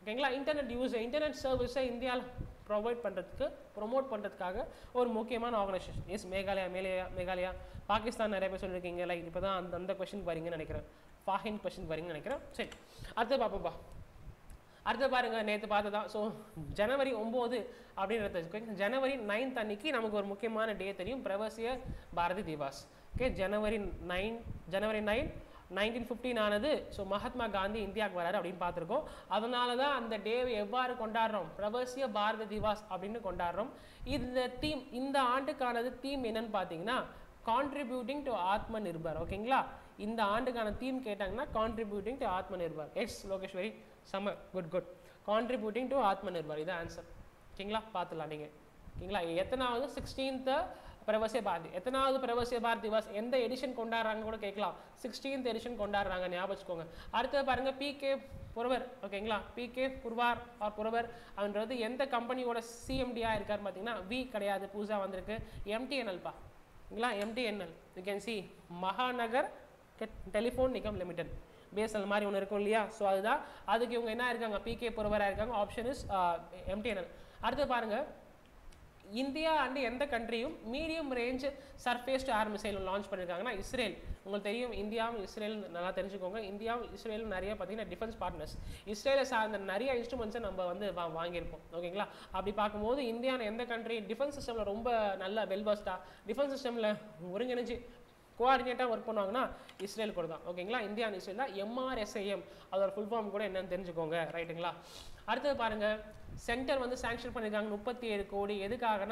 ஓகேங்களா. இன்டர்நெட் யூஸ் இன்டர்நெட் சர்வீஸை இந்தியாவில் ப்ரொவைட் பண்ணுறதுக்கு ப்ரொமோட் பண்ணுறதுக்காக ஒரு முக்கியமான ஆர்கனைசேஷன். எஸ் மேகாலயா மேலேயா மேகாலயா பாகிஸ்தான் நிறைய பேர் சொல்லியிருக்கீங்க. லைக் இப்போ தான் அந்த அந்த கொஸ்டின் வரீங்கன்னு நினைக்கிறேன், ஃபாஹின் கொஸ்டின் வரீங்கன்னு நினைக்கிறேன். சரி, அடுத்து பார்ப்போம்ப்பா. அடுத்து பாருங்கள், நேற்று பார்த்து தான். ஸோ ஜனவரி ஒம்பது அப்படின்றது ஜனவரி நைன்த் அன்னைக்கு நமக்கு ஒரு முக்கியமான டே தெரியும், Pravasiya Bharati Divas. Okay, January nine January nine nineteen fifteen ஆனது. ஸோ மகாத்மா காந்தி இந்தியாவுக்கு வராரு அப்படின்னு பார்த்துருக்கோம். அதனால தான் அந்த டேவை எவ்வாறு கொண்டாடுறோம், பிரவாசிய பாரதி திவாஸ் அப்படின்னு கொண்டாடுறோம். இந்த தீம், இந்த ஆண்டுக்கானது தீம் என்னன்னு பார்த்தீங்கன்னா கான்ட்ரிபியூட்டிங் டு ஆத்ம நிர்பர். ஓகேங்களா, இந்த ஆண்டுக்கான தீம் கேட்டாங்கன்னா கான்ட்ரிபியூட்டிங் டு ஆத்ம நிர்பர். எஸ் லோகேஸ்வரி, சம்ம குட் குட் கான்ட்ரிபியூட்டிங் டு ஆத்ம நிர்பர், இதான் ஆன்சர். ஓகேங்களா, பார்த்துலாம் நீங்கள். ஓகேங்களா, எத்தனாவது சிக்ஸ்டீன்த்து பிரவாசிய பாரதி, எத்தனாவது பிரவாசிய பாரதி திவாஸ், எந்த எடிஷன் கொண்டாடுறாங்க கூட கேட்கலாம். சிக்ஸ்டீன்த் எடிஷன் கொண்டாடுறாங்க, ஞாபகம் வச்சுக்கோங்க. அடுத்தது பாருங்க, பி கே புரவர். ஓகேங்களா, P K Purwar or Purwar அப்படின்றது எந்த கம்பெனியோட சிஎம்டியாக இருக்கார் பார்த்தீங்கன்னா வி கிடையாது, புதுசாக வந்திருக்கு, எம்டிஎன்எல்பா. ஓகேங்களா, MTNL you can see Mahanagar telephone Nigam limited, BSL மாதிரி ஒன்று இருக்கும் இல்லையா. ஸோ அதுதான், அதுக்கு இவங்க என்ன இருக்காங்க, பி கே புரவராக இருக்காங்க. Option is MTNL. அடுத்து பாருங்க, இந்தியா அண்ட் எந்த கண்ட்ரியும் medium range surface to air missile launch பண்ணியிருக்காங்கன்னா இஸ்ரேல். உங்களுக்கு தெரியும், இந்தியாவும் இஸ்ரேல் நல்லா தெரிஞ்சுக்கோங்க. இந்தியாவும் இஸ்ரேலும் நிறைய பார்த்தீங்கன்னா டிஃபென்ஸ் பார்ட்னர்ஸ். இஸ்ரேலை சார்ந்த நிறைய இன்ஸ்ட்ருமெண்ட்ஸை நம்ம வந்து வா வாங்கியிருப்போம். ஓகேங்களா, அப்படி பார்க்கும்போது இந்தியா எந்த கண்ட்ரி டிஃபென்ஸ் சிஸ்டமில் ரொம்ப நல்ல வெல்வஸ்டாக டிஃபென்ஸ் சிஸ்டமில் ஒருங்கிணைஞ்சு கோஆர்டினேட்டாக ஒர்க் பண்ணுவாங்கன்னா இஸ்ரேல் கூட தான். ஓகேங்களா, இந்தியா அண்ட் இஸ்ரேல் தான். எம்ஆர்எஸ்ஐஎம் அதோட ஃபுல் ஃபார்ம் கூட என்னன்னு தெரிஞ்சுக்கோங்க. ரைட்டுங்களா. அடுத்தது பாருங்கள், சென்டர் வந்து சாங்ஷன் பண்ணியிருக்காங்க முப்பத்தி ஏழு கோடி. எதுக்காகனா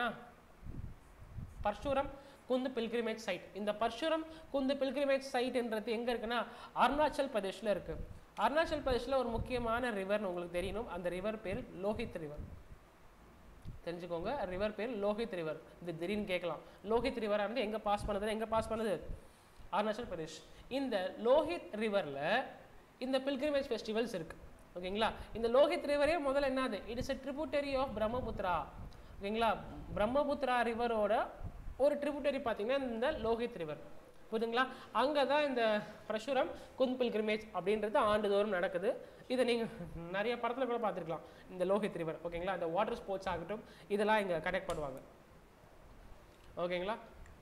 பர்ஷூரம் குந்து பில்கிரிமேஜ் சைட். இந்த பர்ஷூரம் குந்து பில்கிரிமேஜ் சைட்ன்றது எங்கே இருக்குன்னா அருணாச்சல் பிரதேஷில் இருக்குது. அருணாச்சல் பிரதேஷில் ஒரு முக்கியமான ரிவர்னு உங்களுக்கு தெரியணும். அந்த ரிவர் பேர் லோஹித் ரிவர், தெரிஞ்சுக்கோங்க. ரிவர் பேர் லோஹித் ரிவர். இது திடீர்னு கேட்கலாம், லோஹித் ரிவர் வந்து எங்கே பாஸ் பண்ணுதுன்னு. எங்கே பாஸ் பண்ணுது, அருணாச்சல் பிரதேஷ். இந்த லோஹித் ரிவரில் இந்த பில்கிரிமேஜ் ஃபெஸ்டிவல்ஸ் இருக்குது. ஓகேங்களா, இந்த லோஹித் ரிவரே முதல்ல என்னது, it is a tributary of Brahmaputra. ஓகேங்களா, பிரம்மபுத்திரா ரிவரோட ஒரு ட்ரிபியூட்டரி பார்த்தீங்கன்னா இந்த லோஹித் ரிவர், புரியுதுங்களா. அங்கே தான் இந்த பரஷுரம் குந்த் பில்கிரிமேஜ் அப்படின்றது ஆண்டுதோறும் நடக்குது. இதை நீங்கள் நிறைய படத்தில் கூட பார்த்துருக்கலாம், இந்த லோஹித் ரிவர். ஓகேங்களா, இந்த வாட்டர் ஸ்போர்ட்ஸ் ஆகட்டும் இதெல்லாம் இங்கே கனெக்ட் பண்ணுவாங்க. ஓகேங்களா,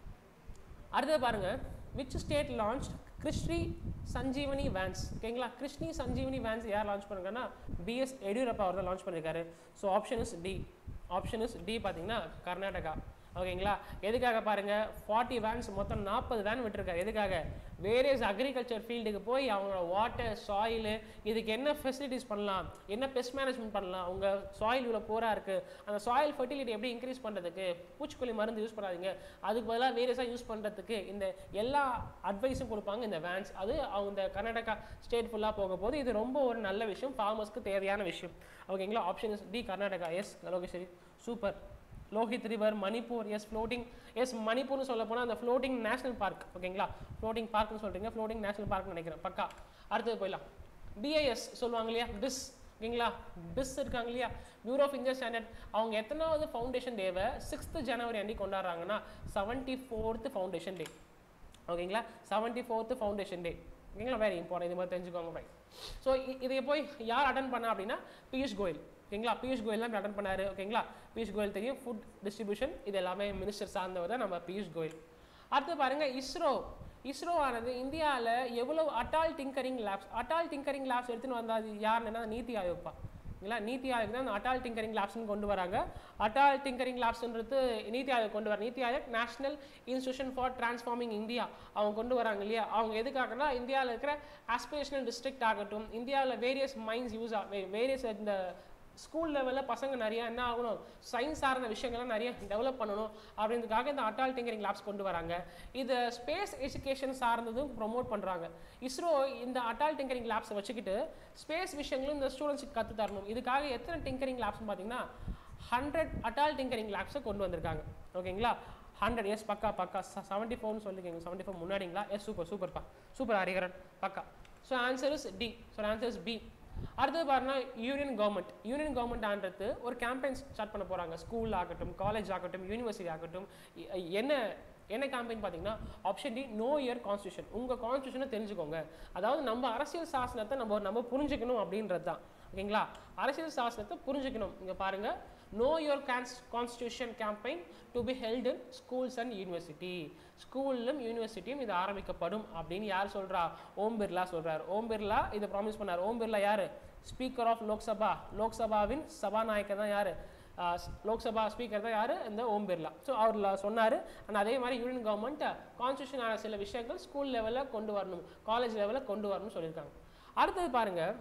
அடுத்தது பாருங்கள், which state launch Krishi Sanjeevani vans. ஓகேங்களா, கிருஷ்ணி சஞ்சீவனி வேன்ஸ் யார் லான்ச் பண்ணுறாங்கன்னா பிஎஸ் எடியூரப்பா அவர் தான் லான்ச் பண்ணியிருக்காரு. So option is D. Option is D பார்த்தீங்கன்னா கர்நாடகா. ஓகேங்களா, எதுக்காக பாருங்கள், ஃபார்ட்டி வேன்ஸ் மொத்தம் நாற்பது வேன் விட்டுருக்காரு. எதுக்காக, வேரியஸ் அக்ரிகல்ச்சர் ஃபீல்டுக்கு போய் அவங்களோட வாட்டர் சாயிலு இதுக்கு என்ன ஃபெசிலிட்டிஸ் பண்ணலாம், என்ன பெஸ்ட் மேனேஜ்மெண்ட் பண்ணலாம், உங்கள் சாயில் இவ்வளோ போராக இருக்குது, அந்த சாயில் ஃபெர்டிலிட்டி எப்படி இன்க்ரீஸ் பண்ணுறதுக்கு, பூச்சிக்கொல்லி மருந்து யூஸ் பண்ணாதீங்க, அதுக்கு பதிலாக வேரியஸாக யூஸ் பண்ணுறதுக்கு இந்த எல்லா அட்வைஸும் கொடுப்பாங்க இந்த வேன்ஸ். அது அவங்க இந்த கர்நாடகா ஸ்டேட் ஃபுல்லாக போக போது இது ரொம்ப ஒரு நல்ல விஷயம், ஃபார்மர்ஸ்க்கு தேவையான விஷயம். ஓகேங்களா, option is D Karnataka. Yes Lokeshwari, super. Lohit river, Manipur, yes floating. Yes மணிப்பூர்னு சொல்ல போனால் அந்த ஃப்ளோட்டிங் நேஷனல் பார்க். ஓகேங்களா, ஃப்ளோட்டிங் பார்க்னு சொல்கிறீங்க, ஃப்ளோட்டிங் நேஷனல் பார்க்னு நினைக்கிறேன், பக்கா. அடுத்தது போயிடலாம், பிஐஎஸ் சொல்லுவாங்க இல்லையா, பிஸ். ஓகேங்களா, பிஸ் இருக்காங்க இல்லையா, பியூரோ ஆஃப் இந்தியன் ஸ்டாண்டர்ட். அவங்க எத்தனாவது ஃபவுண்டேஷன் டேவை சிக்ஸ்த்து ஜனவரி அன்றைக்கி கொண்டாடுறாங்கன்னா செவன்ட்டி ஃபோர்த்து ஃபவுண்டேஷன் டே. ஓகேங்களா, செவன்ட்டி ஃபோர்த்து ஃபவுண்டேஷன் டே. ஓகேங்களா, வெரி இம்பார்ட்டன், இது மாதிரி தெரிஞ்சுக்கோங்க பை. ஸோ இதை போய் யார் அட்டன் பண்ணா அப்படின்னா பியூஷ் கோயல். ஓகேங்களா, பியூஷ் கோயல் தான் அட்டன் பண்ணார். ஓகேங்களா, பியூஷ் கோயல் தெரியும், ஃபுட் டிஸ்ட்ரிபியூஷன் இது எல்லாமே மினிஸ்டர் சார்ந்தவர் தான் நம்ம பியூஷ் கோயல். அடுத்து பாருங்கள், இஸ்ரோ. இஸ்ரோ ஆனது இந்தியாவில் எவ்வளோ Atal tinkering labs, Atal tinkering labs எடுத்துன்னு வந்தால் யாருன்னா நீத்தி ஆயோக்பா. ஓகேங்களா, நீத்தி ஆயோக் தான் அட்டால் டிங்கரிங் லேப்ஸ்னு கொண்டு வராங்க. அட்டால் டிங்கரிங் லேப்ஸ்ன்றது நீத்தி ஆயோக் கொண்டு வர, NITI Aayog national institution for transforming India அவங்க கொண்டு வராங்க இல்லையா. அவங்க எதுக்காகனா இந்தியாவில் இருக்கிற ஆஸ்பிரேஷனல் டிஸ்ட்ரிக்ட் ஆகட்டும், இந்தியாவில் various minds use uh various இந்த ஸ்கூல் லெவலில் பசங்க நிறையா என்ன ஆகணும், சயின்ஸ் சார்ந்த விஷயங்கள்லாம் நிறைய டெவலப் பண்ணணும் அப்படின்றதுக்காக இந்த அட்டால் டிங்கரிங் லேப்ஸ் கொண்டு வராங்க. இது ஸ்பேஸ் எஜுகேஷன் சார்ந்ததும் ப்ரொமோட் பண்ணுறாங்க. இஸ்ரோ இந்த அட்டால் டிங்கரிங் லேப்ஸை வச்சுக்கிட்டு ஸ்பேஸ் விஷயங்களும் இந்த ஸ்டூடெண்ட்ஸுக்கு கற்று தரணும். இதுக்காக எத்தனை டிங்கரிங் லேப்ஸ்னு பார்த்தீங்கன்னா ஹண்ட்ரட் அட்டால் டிங்கரிங் லேப்ஸை கொண்டு வந்திருக்காங்க. ஓகேங்களா, ஹண்ட்ரட். எஸ் பக்கா பக்கா. செவன்ட்டி ஃபோர்னு சொல்லிருக்கீங்க, செவன்ட்டி ஃபோர் முன்னாடிங்களா. எஸ் சூப்பர் சூப்பர்ப்பா, சூப்பர் ஹரிகரன், பக்கா. So answer is D. So answer is B. அடுத்தது பாருன்னா யூனியன் கவர்மெண்ட். யூனியன் கவர்மெண்ட் ஆன்றது ஒரு கேம்பெயின் ஸ்டார்ட் பண்ண போகிறாங்க. ஸ்கூல் ஆகட்டும், காலேஜ் ஆகட்டும், யூனிவர்சிட்டி ஆகட்டும். என்ன என்ன கேம்பெயின் பார்த்தீங்கன்னா option D, know your constitution. உங்கள் கான்ஸ்டியூஷனை தெரிஞ்சுக்கோங்க. அதாவது நம்ம அரசியல் சாசனத்தை நம்ம நம்ம புரிஞ்சுக்கணும் அப்படின்றது தான். ஓகேங்களா. அரசியல் சாசனத்தை புரிஞ்சுக்கணும். இங்கே பாருங்க, know your constitution campaign to be held in schools and university. ஸ்கூல்லும் யூனிவர்சிட்டியும் இது ஆரம்பிக்கப்படும் அப்படின்னு யார் சொல்கிறா? ஓம் பிர்லா சொல்கிறார். ஓம் பிர்லா இதை ப்ராமிஸ் பண்ணார். ஓம் பிர்லா யார்? Speaker of Lok Sabha. லோக்சபாவின் சபாநாயகர் தான் யார்? லோக்சபா ஸ்பீக்கர் தான் யார்? இந்த ஓம் பிர்லா. ஸோ அவர் சொன்னார். அண்ட் அதே மாதிரி யூனியன் கவர்மெண்ட் கான்ஸ்டியூஷனான சில விஷயங்கள் ஸ்கூல் லெவலில் கொண்டு வரணும், காலேஜ் லெவலில் கொண்டு வரணும்னு சொல்லியிருக்காங்க. அடுத்தது பாருங்கள்,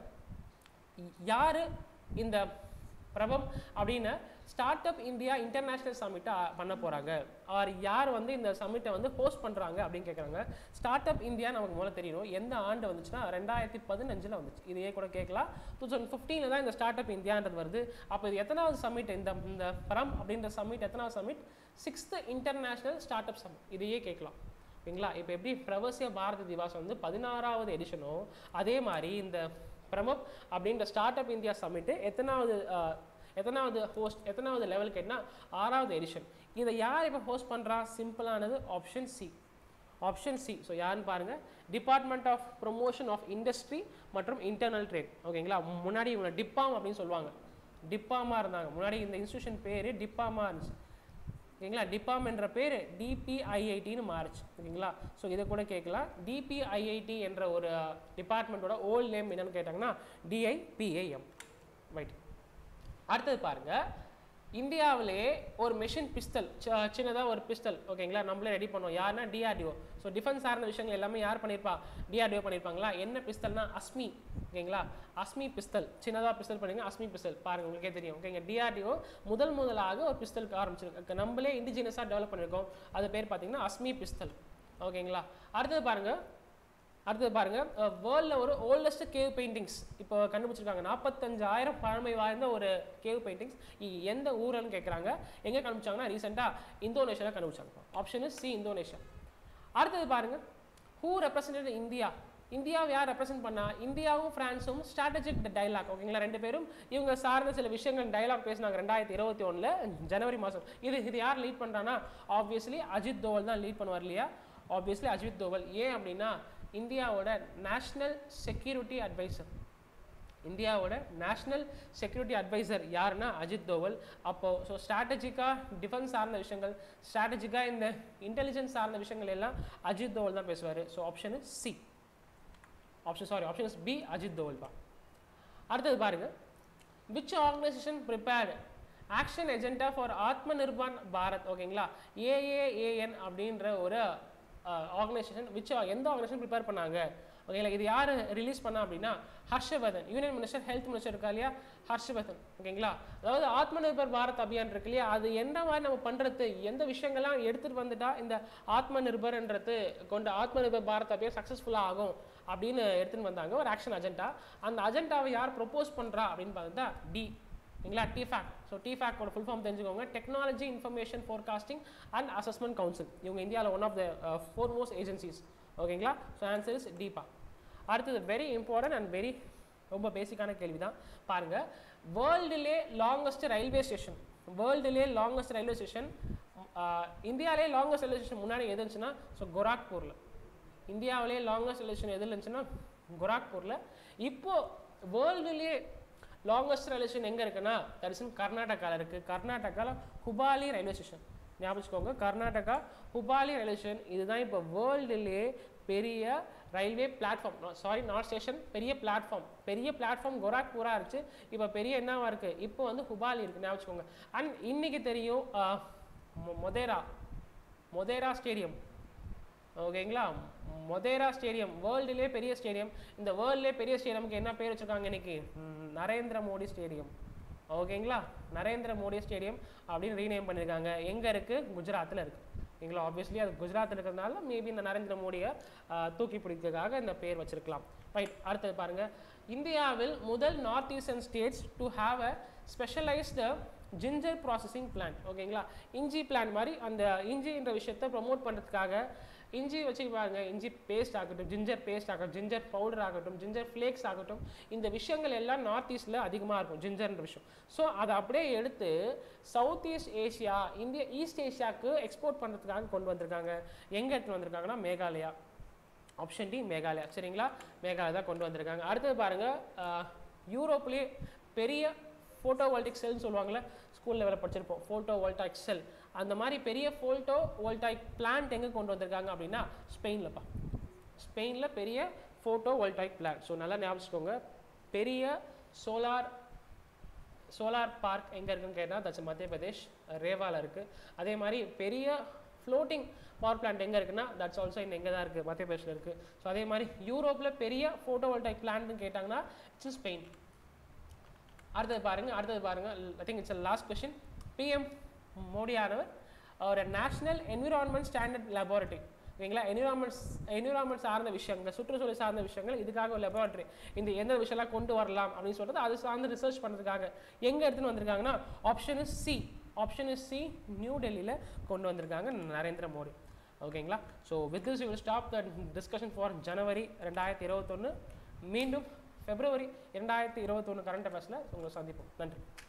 யார் இந்த பிரபம் அப்படின்னு ஸ்டார்ட் அப் இந்தியா இன்டர்நேஷ்னல் சமிட்டை பண்ண போகிறாங்க, ஆர் யார் வந்து இந்த சமிட்டை வந்து ஹோஸ்ட் பண்ணுறாங்க அப்படின்னு கேட்குறாங்க. ஸ்டார்ட் அப் இந்தியா நமக்கு முதல்ல தெரியணும் எந்த ஆண்டு வந்துச்சுன்னா ரெண்டாயிரத்தி பதினஞ்சில் வந்துச்சு. இதையே கூட கேட்கலாம். டூ தௌசண்ட் ஃபிஃப்டீனில் தான் இந்த ஸ்டார்ட் அப் இந்தியான்றது வருது. அப்போ இது எத்தனாவது சமிட்? இந்த இந்த பரம் அப்படின்ற சமிட் எத்தனாவது summit? Sixth international start up summit. இதையே கேட்கலாம். ஓகேங்களா. இப்போ எப்படி பிரவசிய பாரத திவாஸ் வந்து பதினாறாவது எடிஷனோ, அதே மாதிரி இந்த பிரமப் அப்படின்ற ஸ்டார்ட் அப் இந்தியா சமிட்டு எத்தனாவது எத்தனாவது ஹோஸ்ட் எத்தனாவது லெவல் கேட்டா ஆறாவது எடிஷன். இதை யார் இப்போ ஹோஸ்ட் பண்ணுறா? சிம்பிளானது option C. Option C. So யாருன்னு பாருங்கள், department of promotion of industry மற்றும் இன்டர்னல் ட்ரேட். ஓகேங்களா. முன்னாடி இவங்க டிப்பாம் அப்படின்னு சொல்லுவாங்க, டிப்பாமா இருந்தாங்க. முன்னாடி இந்த இன்ஸ்டியூஷன் பேர் டிப்பாமா இருந்துச்சு. ஓகேங்களா. டிப்பாம் என்ற பேர் டிபிஐஐடின்னு மாறுச்சு. ஓகேங்களா. ஸோ இதை கூட கேட்கலாம். டிபிஐஐடி என்ற ஒரு டிபார்ட்மெண்ட்டோட ஓல்ட் நேம் என்னன்னு கேட்டாங்கன்னா டிஐபிஏஎம். ரைட். அடுத்தது பாருங்க, இந்தியாவிலே ஒரு மெஷின் பிஸ்டல், சின்னதாக ஒரு பிஸ்டல், ஓகேங்களா, நம்மளே ரெடி பண்ணுவோம். யாருன்னா டிஆர்டிஓ. ஸோ டிஃபென்ஸ் சார்ந்த விஷயங்கள் எல்லாமே யார் பண்ணியிருப்பா? டிஆர்டிஓ பண்ணியிருப்பாங்களா. என்ன பிஸ்டல்னா அஸ்மி. ஓகேங்களா. அஸ்மி பிஸ்டல், சின்னதாக பிஸ்டல் பண்ணுங்க, அஸ்மி பிஸ்டல் பாருங்க, உங்களுக்கே தெரியும். ஓகேங்க. டிஆர்டிஓ முதல் முதலாக ஒரு பிஸ்டலுக்கு ஆரம்பிச்சிருக்கு, நம்மளே இண்டிஜினியஸாக டெவலப் பண்ணியிருக்கோம். அது பேர் பார்த்தீங்கன்னா அஸ்மி பிஸ்டல். ஓகேங்களா. அடுத்தது பாருங்க, அடுத்தது பாருங்க, வேர்ல்டில் ஒரு ஓல்டஸ்ட் கேவ் பெயிண்டிங்ஸ் இப்போ கண்டுபிடிச்சிருக்காங்க. நாற்பத்தஞ்சாயிரம் பழமை வாய்ந்த ஒரு கேவ் பெயிண்டிங்ஸ் எந்த ஊருன்னு கேட்குறாங்க. எங்கே கண்டுபிடிச்சாங்கன்னா ரீசெண்டாக இந்தோனேஷியாவில் கண்டுபிடிச்சாங்க. Option C, Indonesia. அடுத்தது பாருங்க, ஹூ ரெப்ரசன்டட் இந்தியா. இந்தியாவை யார் ரெப்ரசென்ட் பண்ணா? இந்தியாவும் பிரான்ஸும் ஸ்ட்ராட்டஜிக் டைலாக். ஓகேங்களா. ரெண்டு பேரும் இவங்க சார்ந்த சில விஷயங்கள் டைலாக் பேசினாங்க ரெண்டாயிரத்தி இருபத்தி ஒன்றில் ஜனவரி மாதம். இது இது யார் லீட் பண்ணுறான்னா ஆப்வியஸ்லி அஜித் தோவல் தான் லீட் பண்ணுவார் இல்லையா. ஆப்வியஸ்லி அஜித் தோவல். ஏன் அப்படின்னா இந்தியாவோட நேஷ்னல் செக்யூரிட்டி அட்வைசர், இந்தியாவோட நேஷ்னல் செக்யூரிட்டி அட்வைசர் யாருன்னா அஜித் தோவல். அப்போது ஸோ ஸ்ட்ராட்டஜிக்காக டிஃபென்ஸ் சார்ந்த விஷயங்கள், ஸ்ட்ராட்டஜிக்காக இந்த இன்டெலிஜென்ஸ் சார்ந்த விஷயங்கள் எல்லாம் அஜித் தோவல் தான் பேசுவார். So option C. Option sorry option is B, Ajit Doval தான். அடுத்தது பாருங்க, which organisation prepared action agenda for Atma Nirbhar Bharat. ஓகேங்களா. ஏஏஏஎன் அப்படின்ற ஒரு ஆர்கனைசேஷன் விச் எந்த ஆர்கனைசேஷன் ப்ரிப்பேர் பண்ணாங்க? ஓகேங்களா. இது யார் ரிலீஸ் பண்ணா அப்படின்னா Harshvardhan, union minister, health minister இருக்கா இல்லையா, ஹர்ஷவர்தன். ஓகேங்களா. அதாவது ஆத்ம நிர்பர் பாரத் அபியான் இருக்கு இல்லையா, அது எந்த மாதிரி நம்ம பண்ணுறது, எந்த விஷயங்கள்லாம் எடுத்துகிட்டு வந்துட்டா இந்த ஆத்ம நிர்பர்ன்றது கொண்டு ஆத்ம நிர்பர் பாரத் அபியான் சக்ஸஸ்ஃபுல்லாக ஆகும் அப்படின்னு எடுத்துன்னு வந்தாங்க ஒரு ஆக்ஷன் அஜெண்டா. அந்த அஜெண்டாவை யார் ப்ரொப்போஸ் பண்ணுறா அப்படின்னு பார்த்தா டி. ஓகேங்களா. டிஃபேக். ஸோ டிஃபேக்கோட ஃபுல் ஃபார்ம் தெரிஞ்சுக்கோங்க, technology information forecasting and assessment council. இவங்க இந்தியாவில் one of the foremost agencies. ஓகேங்களா. ஸோ ஆன்சர் இஸ் டிபா. அடுத்தது வெரி இம்பார்ட்டன்ட் அண்ட் வெரி ரொம்ப பேசிக்கான கேள்வி தான் பாருங்க. வேர்ல்டுலே லாங்கஸ்ட் ரயில்வே ஸ்டேஷன், வேர்ல்டுலே லாங்கஸ்ட் ரயில்வே ஸ்டேஷன், இந்தியாவிலே லாங்கஸ்ட் ரயில்வே ஸ்டேஷன் முன்னாடி எது இருந்துச்சுன்னா ஸோ கோராக்பூரில். இந்தியாவிலே லாங்கஸ்ட் ரயில்வே ஸ்டேஷன் எதில் இருந்துச்சுன்னா கோராக்பூரில். இப்போது வேர்ல்டுலேயே லாங்கஸ்ட் ரயில்வே ஸ்டேஷன் எங்கே இருக்குன்னா தட் இஸ் இன் கர்நாடகாவில் இருக்குது. கர்நாடகாவில் ஹுபாலி ரயில்வே ஸ்டேஷன் ஞாபகம் வச்சுக்கோங்க. கர்நாடகா ஹுபாலி ரயில்வே ஸ்டேஷன் இதுதான் இப்போ வேர்ல்டுலேயே பெரிய railway platform, sorry not station, பெரிய பிளாட்ஃபார்ம். பெரிய பிளாட்ஃபார்ம் கோராக்பூராக இருந்துச்சு, இப்போ பெரிய என்னவா இருக்குது, இப்போ வந்து ஹுபாலி இருக்குது ஞாபகம் வச்சுக்கோங்க. அண்ட் இன்னைக்கு தெரியும் மொதேரா, மொதேரா ஸ்டேடியம். ஓகேங்களா. மொதேரா ஸ்டேடியம் வேர்ல்டுலேயே பெரிய ஸ்டேடியம். இந்த வேர்ல்டுலேயே பெரிய ஸ்டேடியமுக்கு என்ன பேர் வச்சுருக்காங்க இன்னைக்கு? நரேந்திர மோடி ஸ்டேடியம். ஓகேங்களா. நரேந்திர மோடி ஸ்டேடியம் அப்படின்னு ரீநேம் பண்ணியிருக்காங்க. எங்கே இருக்குது? குஜராத்தில் இருக்குது. ஓகேங்களா. ஆப்வியஸ்லி அது குஜராத்தில் இருக்கிறதுனால மேபி இந்த நரேந்திர மோடியை தூக்கி பிடிக்கிறதுக்காக இந்த பேர் வச்சிருக்கலாம். ரைட். அடுத்தது பாருங்கள், இந்தியாவில் முதல் north eastern states to have a specialised ginger processing plant. ஓகேங்களா. இஞ்சி பிளான்ட் மாதிரி அந்த இஞ்சின்ற விஷயத்தை ப்ரொமோட் பண்ணுறதுக்காக இஞ்சி வச்சு பாருங்க, இஞ்சி பேஸ்ட் ஆகட்டும், ஜிஞ்சர் பேஸ்ட் ஆகட்டும், ஜிஞ்சர் பவுடர் ஆகட்டும், ஜிஞ்சர் ஃப்ளேக்ஸ் ஆகட்டும், இந்த விஷயங்கள் எல்லாம் நார்த் ஈஸ்டில் அதிகமாக இருக்கும் ஜிஞ்சர்ன்ற விஷயம். ஸோ அதை அப்படியே எடுத்து south east Asia, India, east ஏஷியாவுக்கு எக்ஸ்போர்ட் பண்ணுறதுக்காக கொண்டு வந்திருக்காங்க. எங்கே எடுத்துகிட்டு வந்திருக்காங்கன்னா மேகாலயா. Option D Meghalaya. சரிங்களா. மேகாலயா தான் கொண்டு வந்திருக்காங்க. அடுத்தது பாருங்கள், யூரோப்லேயே பெரிய ஃபோட்டோ வோல்டாயிக் செல்னு சொல்லுவாங்கள்ல, ஸ்கூல் லெவலில் படிச்சிருப்போம், ஃபோட்டோ வோல்டாயிக் செல். அந்த மாதிரி பெரிய ஃபோட்டோ வோல்டாயிக் பிளான்ட் எங்கே கொண்டு வந்திருக்காங்க அப்படின்னா ஸ்பெயின்லப்பா. ஸ்பெயினில் பெரிய ஃபோட்டோ வோல்டாயிக் பிளான்ட். ஸோ நல்லா ஞாபகம் வச்சுக்கோங்க. பெரிய சோலார் சோலார் பார்க் எங்கே இருக்குன்னு கேட்டால் தட்ஸ் மத்திய பிரதேஷ், ரேவாவில் இருக்குது. அதே மாதிரி பெரிய ஃப்ளோட்டிங் பவர் பிளான்ட் எங்கே இருக்குன்னா தட்ஸ் ஆல்சோ இன் எங்கே தான் இருக்குது, மத்திய பிரதேஷில் இருக்குது. ஸோ அதே மாதிரி யூரோப்பில் பெரிய ஃபோட்டோ வோல்டாயிக் பிளான்ட்னு கேட்டாங்கன்னா இட்ஸ் ஸ்பெயின். அடுத்தது பாருங்கள் அடுத்தது பாருங்கள் I think it's last question. PM மோடியானவர் ஒரு நேஷனல் என்விரான்மெண்ட் ஸ்டாண்டர்ட் லெபார்ட்டரி, ஓகேங்களா, என்விரான்மெண்ட்ஸ் என்விரான்மெண்ட் சார்ந்த விஷயங்கள், சுற்றுச்சூழல் சார்ந்த விஷயங்கள், இதுக்காக ஒரு லெபார்ட்டரி, இந்த எந்த விஷயம்லாம் கொண்டு வரலாம் அப்படின்னு சொல்கிறது அது சார்ந்து ரிசர்ச் பண்ணுறதுக்காக எங்கே எடுத்துன்னு வந்திருக்காங்கன்னா option is C. Option is C, new டெல்லியில் கொண்டு வந்திருக்காங்க நரேந்திர மோடி. ஓகேங்களா. So with this you will stop the discussion for January ரெண்டாயிரத்தி இருபத்தொன்று. மீண்டும் பிப்ரவரி இரண்டாயிரத்தி இருபத்தொன்று கரண்ட் அஃபேர்ஸில் உங்களை சந்திப்போம். நன்றி.